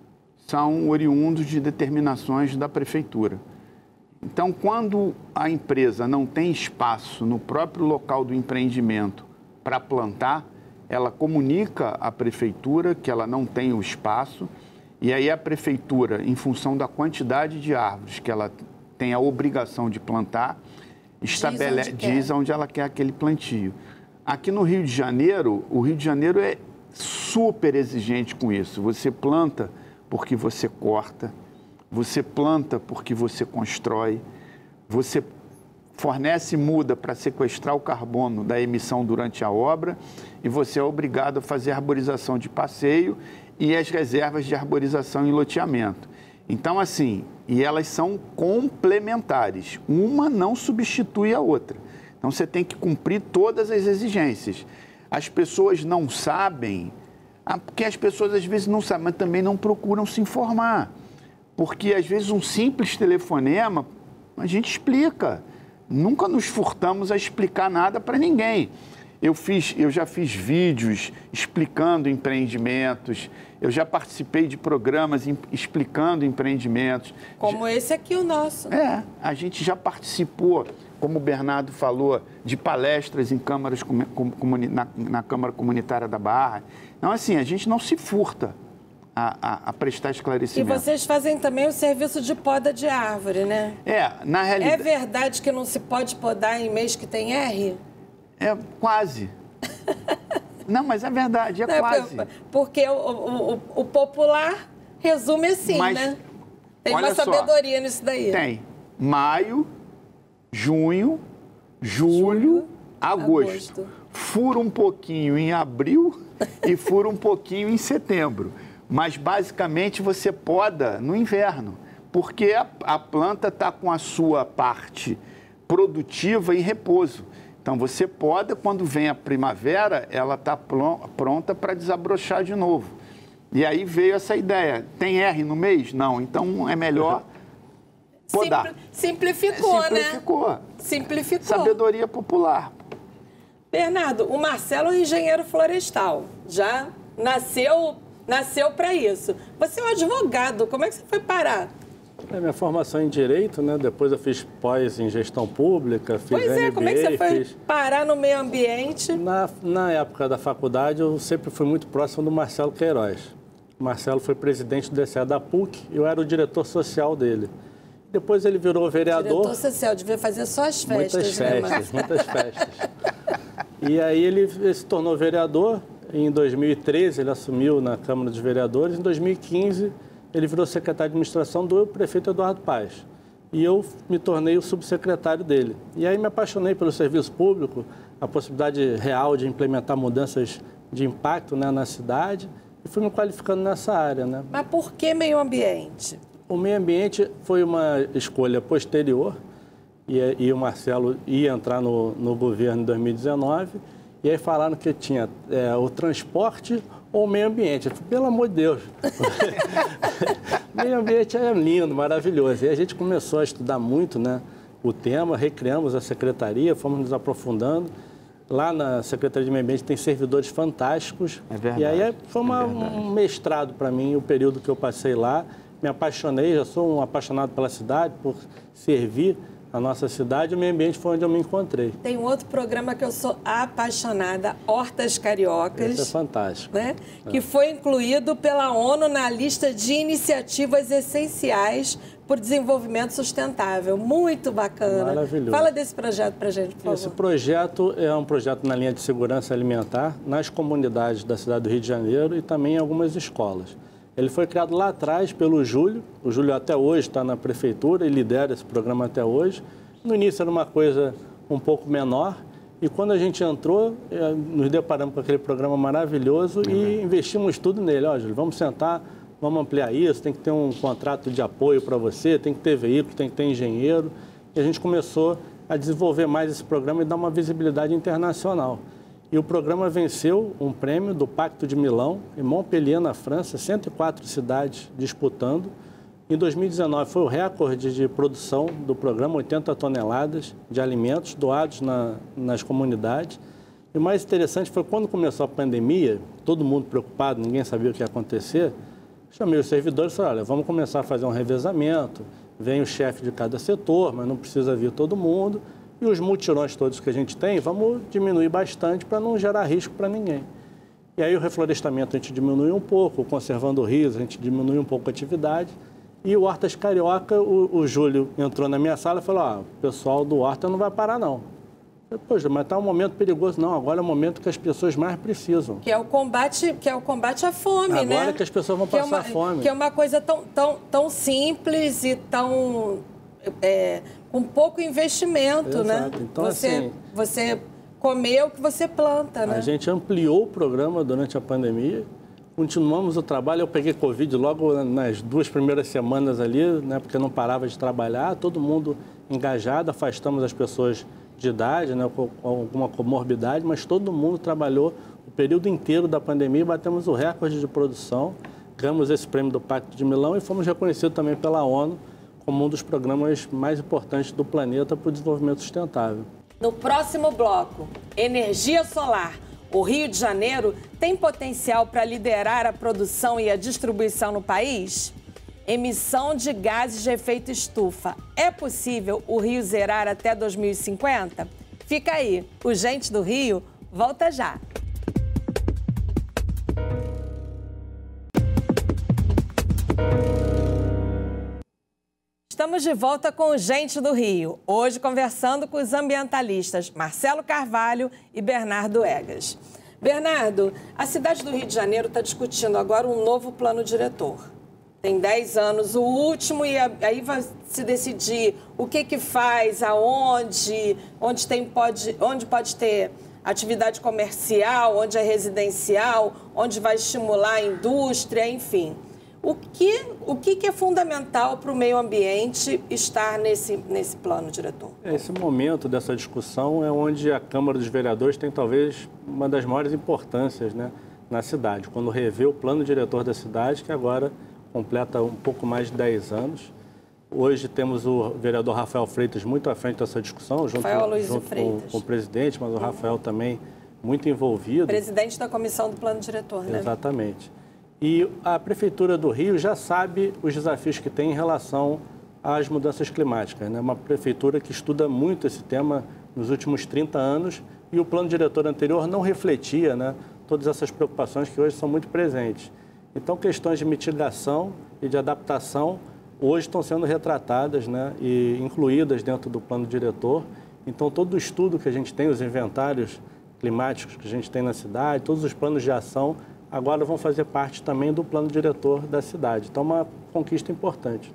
são oriundos de determinações da prefeitura. Então, quando a empresa não tem espaço no próprio local do empreendimento para plantar, ela comunica à prefeitura que ela não tem o espaço e aí a prefeitura, em função da quantidade de árvores que ela tem a obrigação de plantar, estabelece, diz onde, diz onde ela quer aquele plantio. Aqui no Rio de Janeiro, o Rio de Janeiro é super exigente com isso. Você planta porque você corta, você planta porque você constrói, você fornece muda para sequestrar o carbono da emissão durante a obra e você é obrigado a fazer arborização de passeio e as reservas de arborização em loteamento. Então, assim, e elas são complementares, uma não substitui a outra. Então, você tem que cumprir todas as exigências. As pessoas não sabem, porque as pessoas às vezes não sabem, mas também não procuram se informar. Porque, às vezes, um simples telefonema, a gente explica. Nunca nos furtamos a explicar nada para ninguém. Eu, fiz, eu já fiz vídeos explicando empreendimentos, eu já participei de programas em, explicando empreendimentos. Como já, esse aqui, o nosso. É, a gente já participou, como o Bernardo falou, de palestras em câmaras, comuni, na, na Câmara Comunitária da Barra. Então, assim, a gente não se furta A, a, a prestar esclarecimento. E vocês fazem também o serviço de poda de árvore, né? É, na realidade... É verdade que não se pode podar em mês que tem R? É, quase. Não, mas é verdade, é não, quase. Porque o, o, o popular resume assim, mas, né? Tem uma sabedoria só, nisso daí. Tem. Maio, junho, julho, julho agosto. agosto. Fura um pouquinho em abril e fura um pouquinho em setembro. Mas, basicamente, você poda no inverno, porque a, a planta está com a sua parte produtiva em repouso. Então, você poda, quando vem a primavera, ela está pronta para desabrochar de novo. E aí veio essa ideia. Tem R no mês? Não. Então, é melhor podar. Simplificou, é, simplificou, né? Simplificou. Sabedoria popular. Bernardo, o Marcelo é um engenheiro florestal. Já nasceu... Nasceu para isso. Você é um advogado, como é que você foi parar? É minha formação em Direito, né? Depois eu fiz pós em Gestão Pública, fiz Pois é, M B A, como é que você foi fiz... parar no meio ambiente? Na, na época da faculdade, eu sempre fui muito próximo do Marcelo Queiroz. O Marcelo foi presidente do D C E da P U C e eu era o diretor social dele. Depois ele virou vereador... Diretor social, devia fazer só as festas, muitas festas, né, muitas festas. E aí ele, ele se tornou vereador. Em dois mil e treze, ele assumiu na Câmara dos Vereadores. Em dois mil e quinze, ele virou secretário de administração do prefeito Eduardo Paes. E eu me tornei o subsecretário dele. E aí me apaixonei pelo serviço público, a possibilidade real de implementar mudanças de impacto, né, na cidade, e fui me qualificando nessa área, né? Mas por que meio ambiente? O meio ambiente foi uma escolha posterior, e, e o Marcelo ia entrar no, no governo em dois mil e dezenove, e aí falaram que tinha é, o transporte ou o meio ambiente. Eu falei, pelo amor de Deus, meio ambiente é lindo, maravilhoso. E a gente começou a estudar muito, né, o tema, recriamos a secretaria, fomos nos aprofundando. Lá na Secretaria de Meio Ambiente tem servidores fantásticos. É verdade. E aí foi uma, é um mestrado para mim, o período que eu passei lá. Me apaixonei, já sou um apaixonado pela cidade, por servir a nossa cidade, o meio ambiente foi onde eu me encontrei. Tem um outro programa que eu sou apaixonada, Hortas Cariocas. Isso é fantástico. Né? É. Que foi incluído pela ONU na lista de iniciativas essenciais por Desenvolvimento Sustentável. Muito bacana. Maravilhoso. Fala desse projeto para a gente, por favor. Esse projeto é um projeto na linha de segurança alimentar nas comunidades da cidade do Rio de Janeiro e também em algumas escolas. Ele foi criado lá atrás pelo Júlio. O Júlio até hoje está na prefeitura e lidera esse programa até hoje. No início era uma coisa um pouco menor e quando a gente entrou, nos deparamos com aquele programa maravilhoso uhum. e investimos tudo nele. Ó, Júlio, vamos sentar, vamos ampliar isso, tem que ter um contrato de apoio para você, tem que ter veículo, tem que ter engenheiro. E a gente começou a desenvolver mais esse programa e dar uma visibilidade internacional. E o programa venceu um prêmio do Pacto de Milão, em Montpellier, na França, cento e quatro cidades disputando. Em dois mil e dezenove foi o recorde de produção do programa, oitenta toneladas de alimentos doados na, nas comunidades. E o mais interessante foi quando começou a pandemia, todo mundo preocupado, ninguém sabia o que ia acontecer, chamei os servidores e falei, olha, vamos começar a fazer um revezamento, vem o chefe de cada setor, mas não precisa vir todo mundo. E os mutirões todos que a gente tem, vamos diminuir bastante para não gerar risco para ninguém. E aí o reflorestamento a gente diminui um pouco, o Conservando Rios a gente diminui um pouco a atividade. E o Hortas Carioca, o, o Júlio entrou na minha sala e falou, ó, o pessoal do Horta não vai parar não. Eu falei, poxa, mas está um momento perigoso. Não, agora é o momento que as pessoas mais precisam. Que é o combate, que é o combate à fome, agora né? Agora que as pessoas vão que passar é uma, fome. Que é uma coisa tão, tão, tão simples e tão... É, com pouco investimento, Exato. né? Então, você, assim, você comeu o que você planta, né? A gente ampliou o programa durante a pandemia, continuamos o trabalho. Eu peguei Covid logo nas duas primeiras semanas ali, né? Porque não parava de trabalhar, todo mundo engajado, afastamos as pessoas de idade, né? Com alguma comorbidade, mas todo mundo trabalhou o período inteiro da pandemia e batemos o recorde de produção, ganhamos esse prêmio do Pacto de Milão e fomos reconhecidos também pela ONU como um dos programas mais importantes do planeta para o desenvolvimento sustentável. No próximo bloco, energia solar. O Rio de Janeiro tem potencial para liderar a produção e a distribuição no país? Emissão de gases de efeito estufa. É possível o Rio zerar até dois mil e cinquenta? Fica aí, o Gente do Rio volta já. Estamos de volta com o Gente do Rio, hoje conversando com os ambientalistas Marcelo Carvalho e Bernardo Egas. Bernardo, a cidade do Rio de Janeiro está discutindo agora um novo plano diretor. Tem dez anos, o último, e aí vai se decidir o que que faz, aonde, onde, tem, pode, onde pode ter atividade comercial, onde é residencial, onde vai estimular a indústria, enfim. O que, o que, que é fundamental para o meio ambiente estar nesse, nesse plano, diretor? Esse momento dessa discussão é onde a Câmara dos Vereadores tem talvez uma das maiores importâncias, né, na cidade, quando revê o plano diretor da cidade, que agora completa um pouco mais de dez anos. Hoje temos o vereador Rafael Freitas muito à frente dessa discussão, junto, junto com, com o presidente, mas o Rafael também muito envolvido. Presidente da comissão do plano diretor, né? Exatamente. E a Prefeitura do Rio já sabe os desafios que tem em relação às mudanças climáticas, né? Uma prefeitura que estuda muito esse tema nos últimos trinta anos e o plano diretor anterior não refletia, né, todas essas preocupações que hoje são muito presentes. Então, questões de mitigação e de adaptação hoje estão sendo retratadas, né, e incluídas dentro do plano diretor. Então, todo o estudo que a gente tem, os inventários climáticos que a gente tem na cidade, todos os planos de ação, agora vão fazer parte também do plano diretor da cidade. Então, uma conquista importante.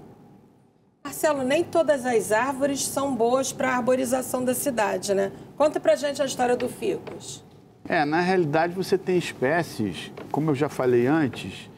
Marcelo, nem todas as árvores são boas para a arborização da cidade, né? Conta pra gente a história do ficus. É, na realidade você tem espécies, como eu já falei antes,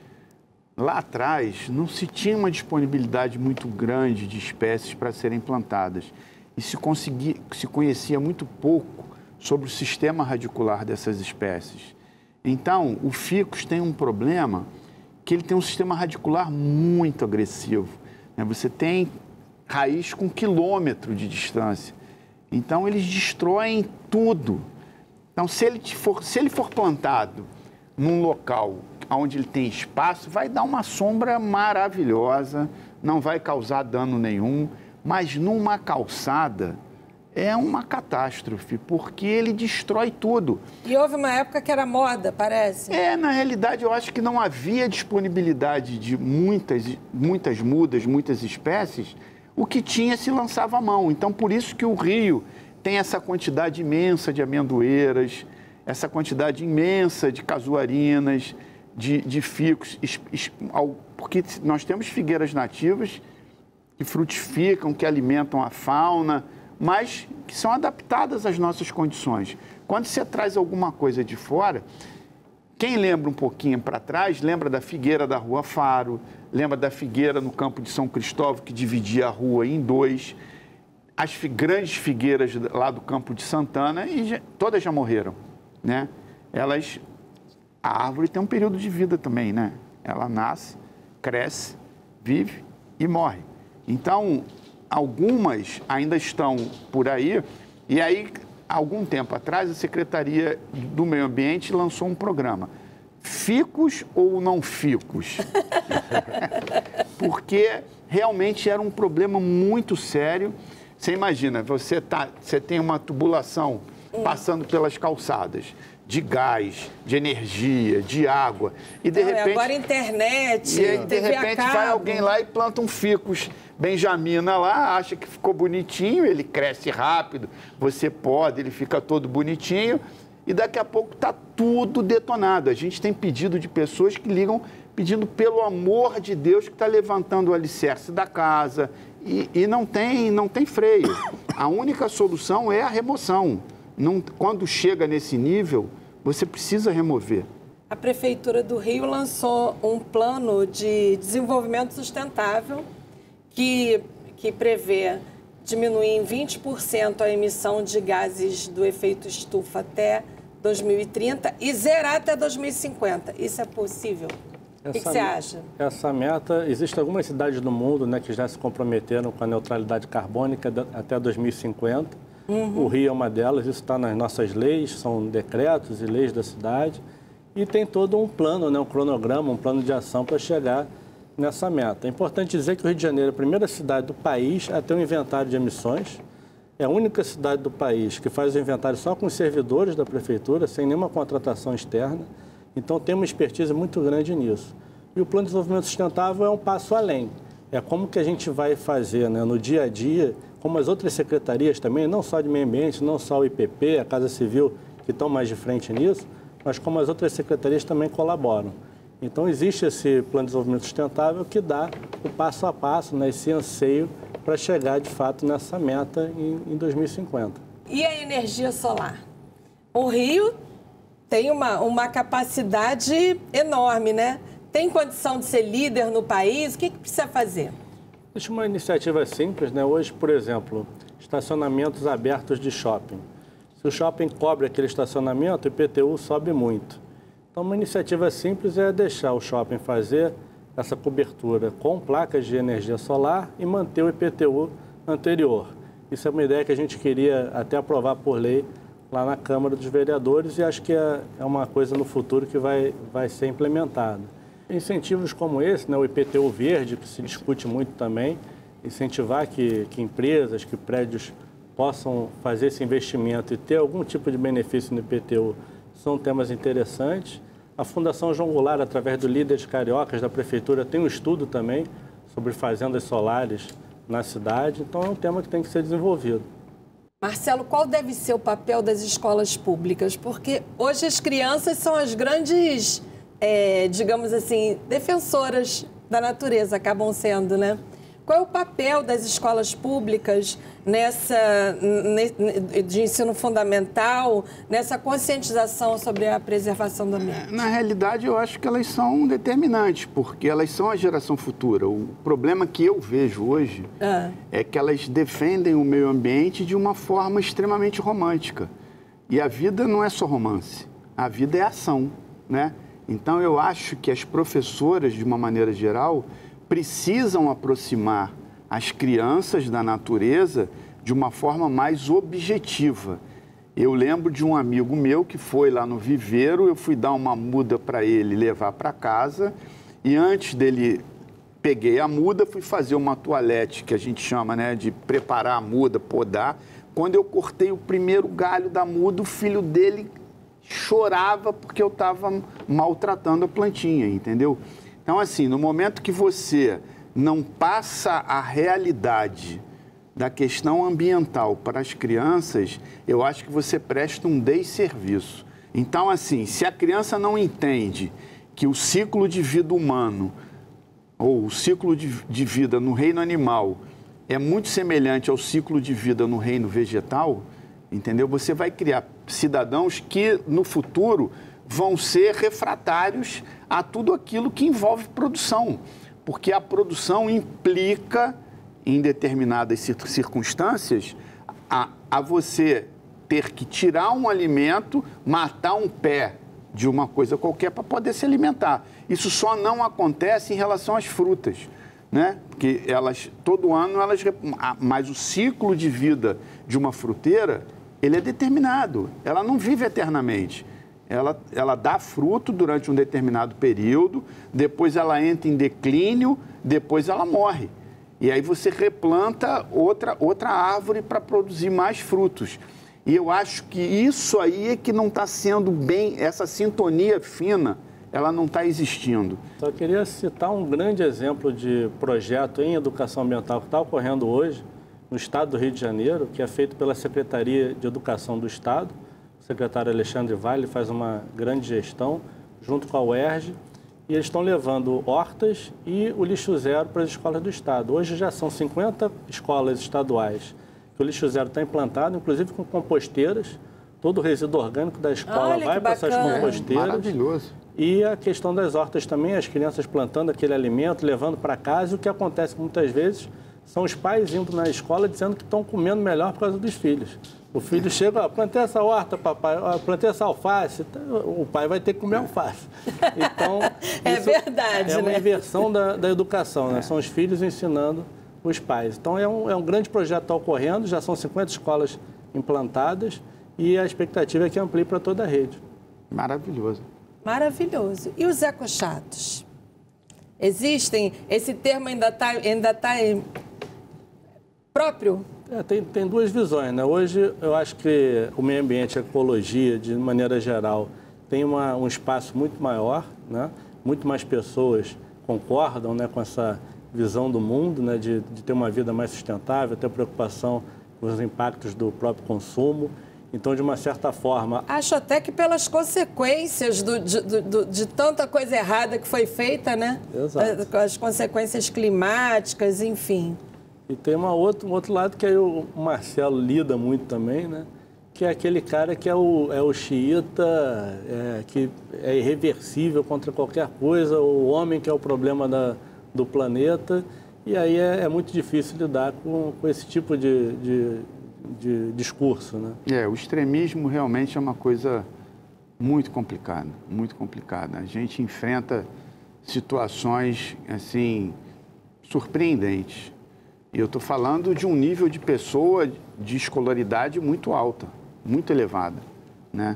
lá atrás não se tinha uma disponibilidade muito grande de espécies para serem plantadas. E se, conseguia, se conhecia muito pouco sobre o sistema radicular dessas espécies. Então, o ficus tem um problema que ele tem um sistema radicular muito agressivo. Você tem raiz com quilômetro de distância. Então, eles destroem tudo. Então, se ele for, se ele for plantado num local onde ele tem espaço, vai dar uma sombra maravilhosa, não vai causar dano nenhum. Mas numa calçada, é uma catástrofe, porque ele destrói tudo. E houve uma época que era moda, parece. É, na realidade, eu acho que não havia disponibilidade de muitas, muitas mudas, muitas espécies. O que tinha se lançava à mão. Então, por isso que o Rio tem essa quantidade imensa de amendoeiras, essa quantidade imensa de casuarinas, de, de ficos, porque nós temos figueiras nativas que frutificam, que alimentam a fauna, mas que são adaptadas às nossas condições. Quando você traz alguma coisa de fora, quem lembra um pouquinho para trás, lembra da figueira da Rua Faro, lembra da figueira no Campo de São Cristóvão, que dividia a rua em dois, as grandes figueiras lá do Campo de Santana, e já, todas já morreram, né? Elas, a árvore tem um período de vida também, né? Ela nasce, cresce, vive e morre. Então, algumas ainda estão por aí, e aí, algum tempo atrás, a Secretaria do Meio Ambiente lançou um programa. Ficos ou não ficos? Porque realmente era um problema muito sério. Você imagina, você, tá, você tem uma tubulação passando pelas calçadas, de gás, de energia, de água, e de Não, repente... Agora internet, E aí, de repente, vai alguém lá e planta um ficus benjamina lá, acha que ficou bonitinho, ele cresce rápido, você pode, ele fica todo bonitinho, e daqui a pouco está tudo detonado. A gente tem pedido de pessoas que ligam pedindo, pelo amor de Deus, que está levantando o alicerce da casa, e, e não tem, não tem freio. A única solução é a remoção. Não, quando chega nesse nível, você precisa remover. A Prefeitura do Rio lançou um plano de desenvolvimento sustentável que, que prevê diminuir em vinte por cento a emissão de gases do efeito estufa até dois mil e trinta e zerar até dois mil e cinquenta. Isso é possível? O que, que você acha? Essa meta, existem algumas cidades do mundo, né, que já se comprometeram com a neutralidade carbônica até dois mil e cinquenta. Uhum. O Rio é uma delas, isso está nas nossas leis, são decretos e leis da cidade. E tem todo um plano, né, um cronograma, um plano de ação para chegar nessa meta. É importante dizer que o Rio de Janeiro é a primeira cidade do país a ter um inventário de emissões. É a única cidade do país que faz o inventário só com os servidores da prefeitura, sem nenhuma contratação externa. Então, tem uma expertise muito grande nisso. E o Plano de Desenvolvimento Sustentável é um passo além. É como que a gente vai fazer, né, no dia a dia, como as outras secretarias também, não só de meio ambiente, não só o I P P, a Casa Civil, que estão mais de frente nisso, mas como as outras secretarias também colaboram. Então, existe esse Plano de Desenvolvimento Sustentável que dá o passo a passo, né, esse anseio para chegar, de fato, nessa meta em, em dois mil e cinquenta. E a energia solar? O Rio tem uma, uma capacidade enorme, né? Tem condição de ser líder no país? O que, que precisa fazer? Existe uma iniciativa simples, né? Hoje, por exemplo, estacionamentos abertos de shopping. Se o shopping cobre aquele estacionamento, o I P T U sobe muito. Então, uma iniciativa simples é deixar o shopping fazer essa cobertura com placas de energia solar e manter o I P T U anterior. Isso é uma ideia que a gente queria até aprovar por lei lá na Câmara dos Vereadores e acho que é uma coisa no futuro que vai, vai ser implementada. Incentivos como esse, né, o I P T U verde, que se discute muito também, incentivar que, que empresas, que prédios possam fazer esse investimento e ter algum tipo de benefício no I P T U, são temas interessantes. A Fundação João Goulart, através do Líderes Cariocas da Prefeitura, tem um estudo também sobre fazendas solares na cidade, então é um tema que tem que ser desenvolvido. Marcelo, qual deve ser o papel das escolas públicas? Porque hoje as crianças são as grandes, é, digamos assim, defensoras da natureza, acabam sendo, né? Qual é o papel das escolas públicas nessa, de ensino fundamental, nessa conscientização sobre a preservação do ambiente? Na realidade, eu acho que elas são determinantes, porque elas são a geração futura. O problema que eu vejo hoje ah. é que elas defendem o meio ambiente de uma forma extremamente romântica. E a vida não é só romance, a vida é ação, né? Então, eu acho que as professoras, de uma maneira geral, precisam aproximar as crianças da natureza de uma forma mais objetiva. Eu lembro de um amigo meu que foi lá no viveiro, eu fui dar uma muda para ele levar para casa e antes dele peguei a muda, fui fazer uma toalete, que a gente chama, né, de preparar a muda, podar. Quando eu cortei o primeiro galho da muda, o filho dele chorava porque eu estava maltratando a plantinha, entendeu? Então, assim, no momento que você não passa a realidade da questão ambiental para as crianças, eu acho que você presta um desserviço. Então, assim, se a criança não entende que o ciclo de vida humano ou o ciclo de, de vida no reino animal é muito semelhante ao ciclo de vida no reino vegetal, entendeu? Você vai criar cidadãos que, no futuro, vão ser refratários a tudo aquilo que envolve produção, porque a produção implica, em determinadas circunstâncias, a, a você ter que tirar um alimento, matar um pé de uma coisa qualquer para poder se alimentar. Isso só não acontece em relação às frutas, né? Porque elas, todo ano, elas... Mas o ciclo de vida de uma fruteira, ele é determinado. Ela não vive eternamente. Ela, ela dá fruto durante um determinado período, depois ela entra em declínio, depois ela morre. E aí você replanta outra, outra árvore para produzir mais frutos. E eu acho que isso aí é que não está sendo bem, essa sintonia fina, ela não está existindo. Só queria citar um grande exemplo de projeto em educação ambiental que está ocorrendo hoje no estado do Rio de Janeiro, que é feito pela Secretaria de Educação do Estado. O secretário Alexandre Vale faz uma grande gestão junto com a U E R J, e eles estão levando hortas e o lixo zero para as escolas do estado. Hoje já são cinquenta escolas estaduais que o lixo zero está implantado, inclusive com composteiras. Todo o resíduo orgânico da escola Olha, vai para essas composteiras. É, maravilhoso. E a questão das hortas também, as crianças plantando aquele alimento, levando para casa. E o que acontece muitas vezes são os pais indo na escola dizendo que estão comendo melhor por causa dos filhos. O filho chega, ó, plantei essa horta, papai, ó, plantei essa alface, o pai vai ter que comer alface. Então, é verdade, é uma né? inversão da, da educação, né? São os filhos ensinando os pais. Então, é um, é um grande projeto que está ocorrendo, já são cinquenta escolas implantadas e a expectativa é que amplie para toda a rede. Maravilhoso. Maravilhoso. E os ecochatos? Existem? Esse termo ainda está ainda tá próprio? É, tem, tem duas visões, né? Hoje, eu acho que o meio ambiente, a ecologia, de maneira geral, tem uma, um espaço muito maior, né? Muito mais pessoas concordam, né, com essa visão do mundo, né, de, de ter uma vida mais sustentável, ter preocupação com os impactos do próprio consumo. Então, de uma certa forma... Acho até que pelas consequências do, de, do, de tanta coisa errada que foi feita, né? Exato. As consequências climáticas, enfim... E tem uma outro, um outro lado que aí o Marcelo lida muito também, né? Que é aquele cara que é o, é o xiita, é, que é irreversível contra qualquer coisa, o homem que é o problema da, do planeta. E aí é, é muito difícil lidar com, com esse tipo de, de, de discurso, né? É, o extremismo realmente é uma coisa muito complicada, muito complicada. A gente enfrenta situações, assim, surpreendentes. E eu estou falando de um nível de pessoa de escolaridade muito alta, muito elevada, né?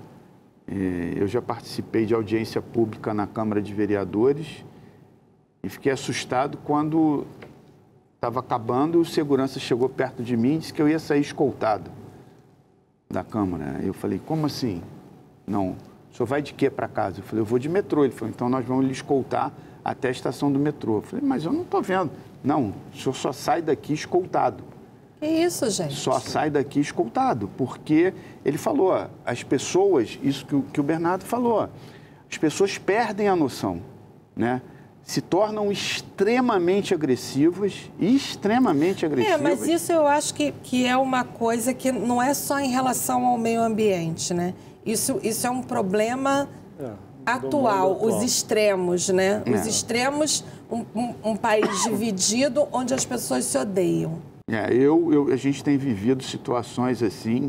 Eu já participei de audiência pública na Câmara de Vereadores e fiquei assustado quando estava acabando e o segurança chegou perto de mim e disse que eu ia sair escoltado da Câmara. Eu falei, como assim? Não, o senhor vai de quê para casa? Eu falei, eu vou de metrô. Ele falou, então nós vamos lhe escoltar até a estação do metrô. Eu falei, mas eu não estou vendo. Não, o senhor só sai daqui escoltado. Que isso, gente? Só sai daqui escoltado, porque ele falou, as pessoas, isso que o, que o Bernardo falou, as pessoas perdem a noção, né? Se tornam extremamente agressivas, extremamente agressivas. É, mas isso eu acho que, que é uma coisa que não é só em relação ao meio ambiente, né? Isso, isso é um problema... É. Atual, atual, os extremos, né? É. Os extremos, um, um, um país dividido onde as pessoas se odeiam. É, eu, eu, a gente tem vivido situações assim,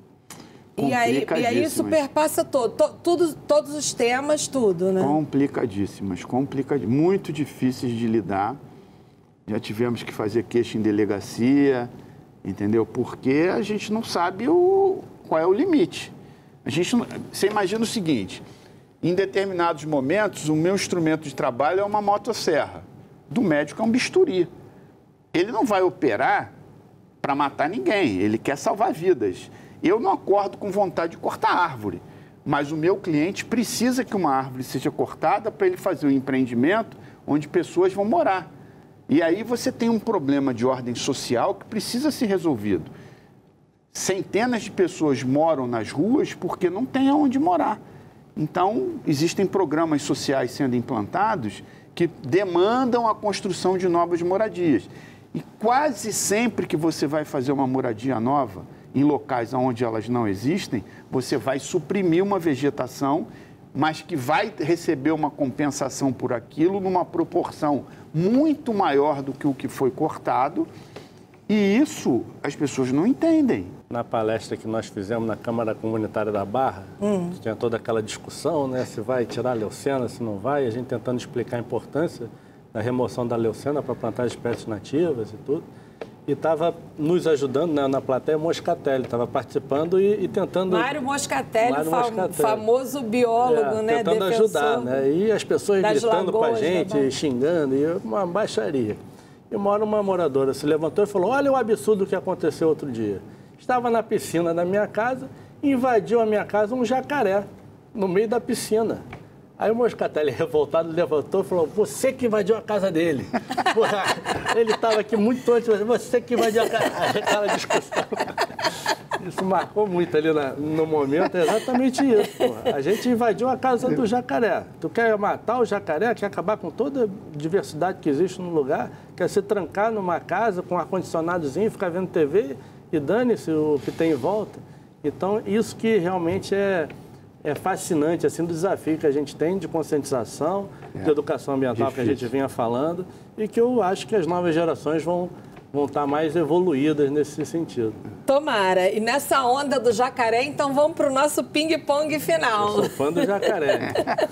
e aí, e aí isso perpassa todo, to, tudo, todos os temas, tudo, né? Complicadíssimas, complicadíssimas, muito difíceis de lidar. Já tivemos que fazer queixa em delegacia, entendeu? Porque a gente não sabe o, qual é o limite. A gente não, você imagina o seguinte... Em determinados momentos, o meu instrumento de trabalho é uma motosserra, do médico é um bisturi. Ele não vai operar para matar ninguém, ele quer salvar vidas. Eu não acordo com vontade de cortar árvore, mas o meu cliente precisa que uma árvore seja cortada para ele fazer um empreendimento onde pessoas vão morar. E aí você tem um problema de ordem social que precisa ser resolvido. Centenas de pessoas moram nas ruas porque não tem aonde morar. Então, existem programas sociais sendo implantados que demandam a construção de novas moradias. E quase sempre que você vai fazer uma moradia nova, em locais onde elas não existem, você vai suprimir uma vegetação, mas que vai receber uma compensação por aquilo numa proporção muito maior do que o que foi cortado. E isso as pessoas não entendem. Na palestra que nós fizemos na Câmara Comunitária da Barra, hum. tinha toda aquela discussão, né? Se vai tirar a leucena, se não vai, a gente tentando explicar a importância da remoção da leucena para plantar espécies nativas e tudo. E estava nos ajudando, né, na plateia, Moscatelli, estava participando e, e tentando... Mário Moscatelli, Mário fam Moscatelli. famoso biólogo, é, né? Tentando defensor ajudar, né? E as pessoas gritando com a gente, xingando, e uma baixaria. E uma hora uma moradora se levantou e falou, olha o absurdo que aconteceu outro dia. Estava na piscina da minha casa, invadiu a minha casa um jacaré, no meio da piscina. Aí o Moscatelli, revoltado, levantou e falou, você que invadiu a casa dele. Ele estava aqui muito antes, você que invadiu a casa. Aquela discussão. Isso marcou muito ali na, no momento, é exatamente isso. Porra. A gente invadiu a casa do jacaré. Tu quer matar o jacaré, quer acabar com toda a diversidade que existe no lugar, quer se trancar numa casa com um ar-condicionadozinho, ficar vendo T V e dane-se o que tem em volta. Então, isso que realmente é... É fascinante, assim, o desafio que a gente tem de conscientização, é. de educação ambiental Difícil. que a gente vinha falando e que eu acho que as novas gerações vão, vão estar mais evoluídas nesse sentido. Tomara. E nessa onda do jacaré, então vamos para o nosso ping-pong final. Eu sou fã do jacaré.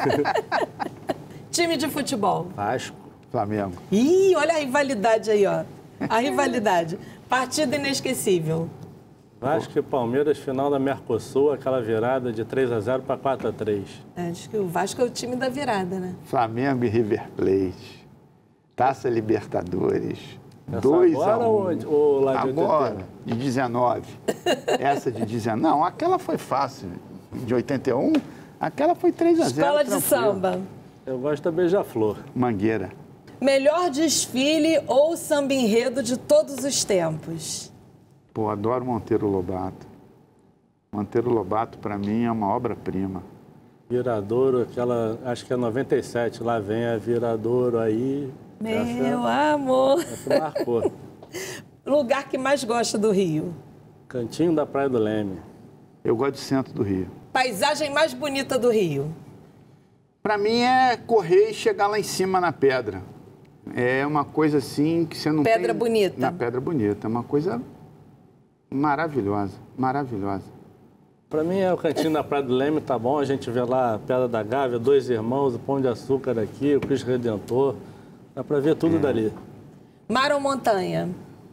Time de futebol. Vasco. Flamengo. Ih, olha a rivalidade aí, ó. A rivalidade. Partida inesquecível. Vasco e Palmeiras, final da Mercosul, aquela virada de três a zero para quatro a três. É, acho que o Vasco é o time da virada, né? Flamengo e River Plate. Taça Libertadores. Essa dois agora a um. ou, ou lá de agora, de dezenove. Essa de dezenove. Não, aquela foi fácil. De oitenta e um, aquela foi três a zero. Escola de tranquilo. Samba. Eu gosto da Beija-Flor. Mangueira. Melhor desfile ou samba enredo de todos os tempos? Pô, adoro Monteiro Lobato. Monteiro Lobato, para mim, é uma obra-prima. Viradouro, aquela, acho que é noventa e sete, lá vem a Viradouro aí. Meu essa, amor. Essa marcou. Lugar que mais gosta do Rio? Cantinho da Praia do Leme. Eu gosto do centro do Rio. Paisagem mais bonita do Rio? Para mim é correr e chegar lá em cima na pedra. É uma coisa assim que você não Pedra tem... bonita. Na Pedra Bonita. É uma coisa... maravilhosa, maravilhosa. Para mim é o Cantinho da Praia do Leme, tá bom, a gente vê lá a Pedra da Gávea, Dois Irmãos, o Pão de Açúcar aqui, o Cristo Redentor, dá para ver tudo é. dali. Mar ou montanha?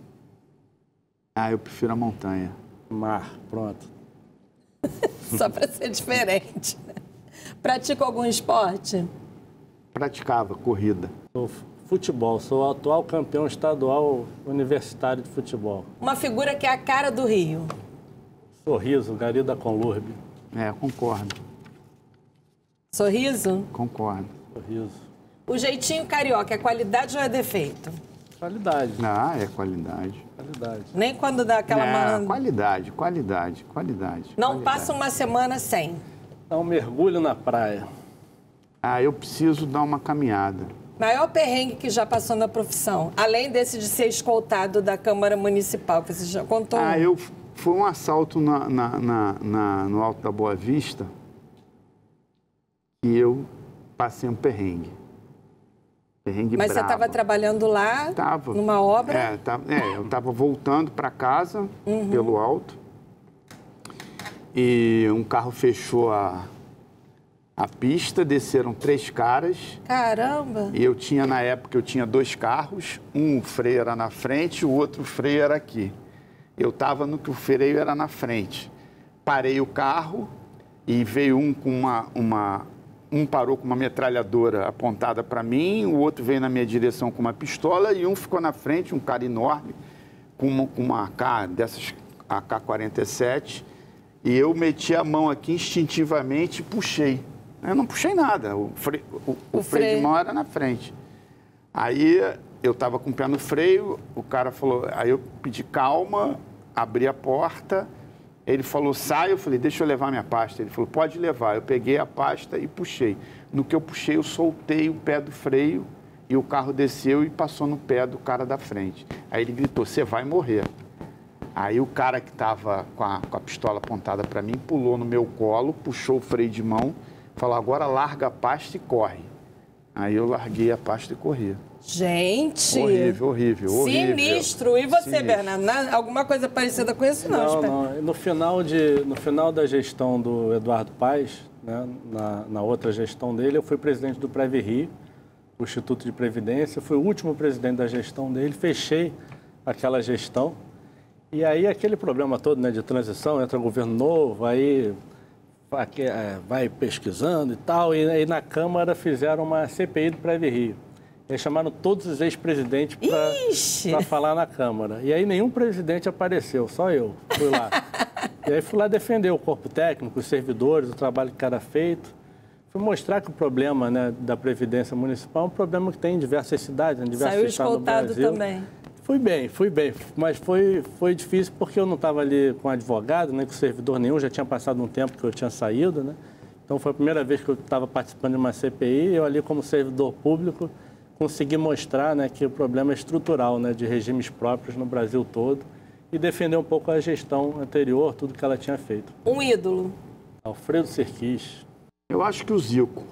Ah, eu prefiro a montanha. Mar, pronto. Só para ser diferente. Pratica algum esporte? Praticava, corrida. Sou futebol, sou o atual campeão estadual universitário de futebol. Uma figura que é a cara do Rio. Sorriso, Gari da Conlurbe. É, concordo. Sorriso? Concordo. Sorriso. O jeitinho carioca é qualidade ou é defeito? Qualidade. Ah, é qualidade. Qualidade. Nem quando dá aquela... Não, man... qualidade, qualidade, qualidade. Não qualidade. passa uma semana sem. Dá um mergulho na praia. Ah, eu preciso dar uma caminhada. Maior perrengue que já passou na profissão, além desse de ser escoltado da Câmara Municipal, que você já contou. Ah, eu... Foi um assalto na, na, na, na, no Alto da Boa Vista e eu passei um perrengue. Perrengue Mas brabo. Você estava trabalhando lá, tava, numa obra? É, tava, é eu estava voltando para casa uhum. pelo alto e um carro fechou a, a pista, desceram três caras. Caramba! E eu tinha, na época, eu tinha dois carros, um freio era na frente e o outro freio era aqui. Eu estava no que o freio era na frente. Parei o carro e veio um com uma, uma, um parou com uma metralhadora apontada para mim, o outro veio na minha direção com uma pistola e um ficou na frente, um cara enorme, com uma, com uma A K, dessas A K quarenta e sete, e eu meti a mão aqui instintivamente e puxei. Eu não puxei nada, o, fre, o, o, o freio, freio de mão era na frente. Aí eu estava com o pé no freio, o cara falou, aí eu pedi calma, abri a porta, ele falou, sai, eu falei, deixa eu levar minha pasta. Ele falou, pode levar. Eu peguei a pasta e puxei. No que eu puxei, eu soltei o pé do freio e o carro desceu e passou no pé do cara da frente. Aí ele gritou, você vai morrer. Aí o cara que estava com a, com a pistola apontada para mim pulou no meu colo, puxou o freio de mão, falou, agora larga a pasta e corre. Aí eu larguei a pasta e corri. Gente! Horrível, horrível, horrível. Sinistro! E você, Sinistro. Bernardo? Alguma coisa parecida com isso? Não, não, não. No final, de, no final da gestão do Eduardo Paes, né, na, na outra gestão dele, eu fui presidente do Previ-Rio, o Instituto de Previdência, fui o último presidente da gestão dele, fechei aquela gestão. E aí aquele problema todo, né, de transição, entra governo novo, aí vai pesquisando e tal, e aí na Câmara fizeram uma C P I do Previ-Rio. Eles chamaram todos os ex-presidentes para falar na Câmara. E aí nenhum presidente apareceu, só eu fui lá. E aí fui lá defender o corpo técnico, os servidores, o trabalho que era feito. Fui mostrar que o problema, né, da Previdência Municipal é um problema que tem em diversas cidades, em diversos Saiu estados do Brasil. escoltado também. Fui bem, fui bem, mas foi, foi difícil porque eu não estava ali com advogado, nem com servidor nenhum, já tinha passado um tempo que eu tinha saído, né? Então foi a primeira vez que eu estava participando de uma C P I, eu ali como servidor público consegui mostrar, né, que o problema é estrutural, né, de regimes próprios no Brasil todo e defender um pouco a gestão anterior, tudo que ela tinha feito. Um ídolo? Alfredo Serquis. Eu acho que o Zico.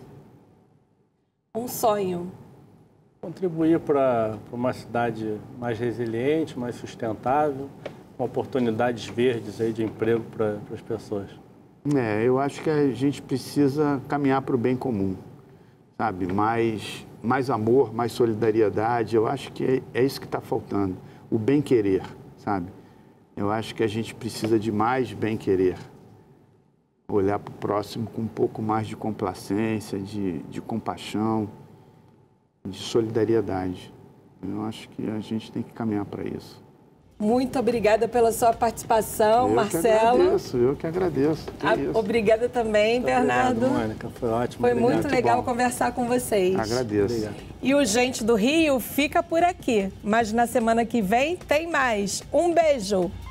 Um sonho? Contribuir para uma cidade mais resiliente, mais sustentável, com oportunidades verdes aí de emprego para as pessoas. É, eu acho que a gente precisa caminhar para o bem comum, sabe? Mais, mais amor, mais solidariedade, eu acho que é, é isso que está faltando, o bem-querer, sabe? Eu acho que a gente precisa de mais bem-querer, olhar para o próximo com um pouco mais de complacência, de, de compaixão, de solidariedade. Eu acho que a gente tem que caminhar para isso. Muito obrigada pela sua participação, eu Marcelo. Eu que agradeço, eu que agradeço. Que A, isso. Obrigada também, Muito Bernardo. Obrigado, Mônica. Foi ótimo. Foi obrigado. muito legal conversar com vocês. Agradeço. Obrigado. E o Gente do Rio fica por aqui, mas na semana que vem tem mais. Um beijo!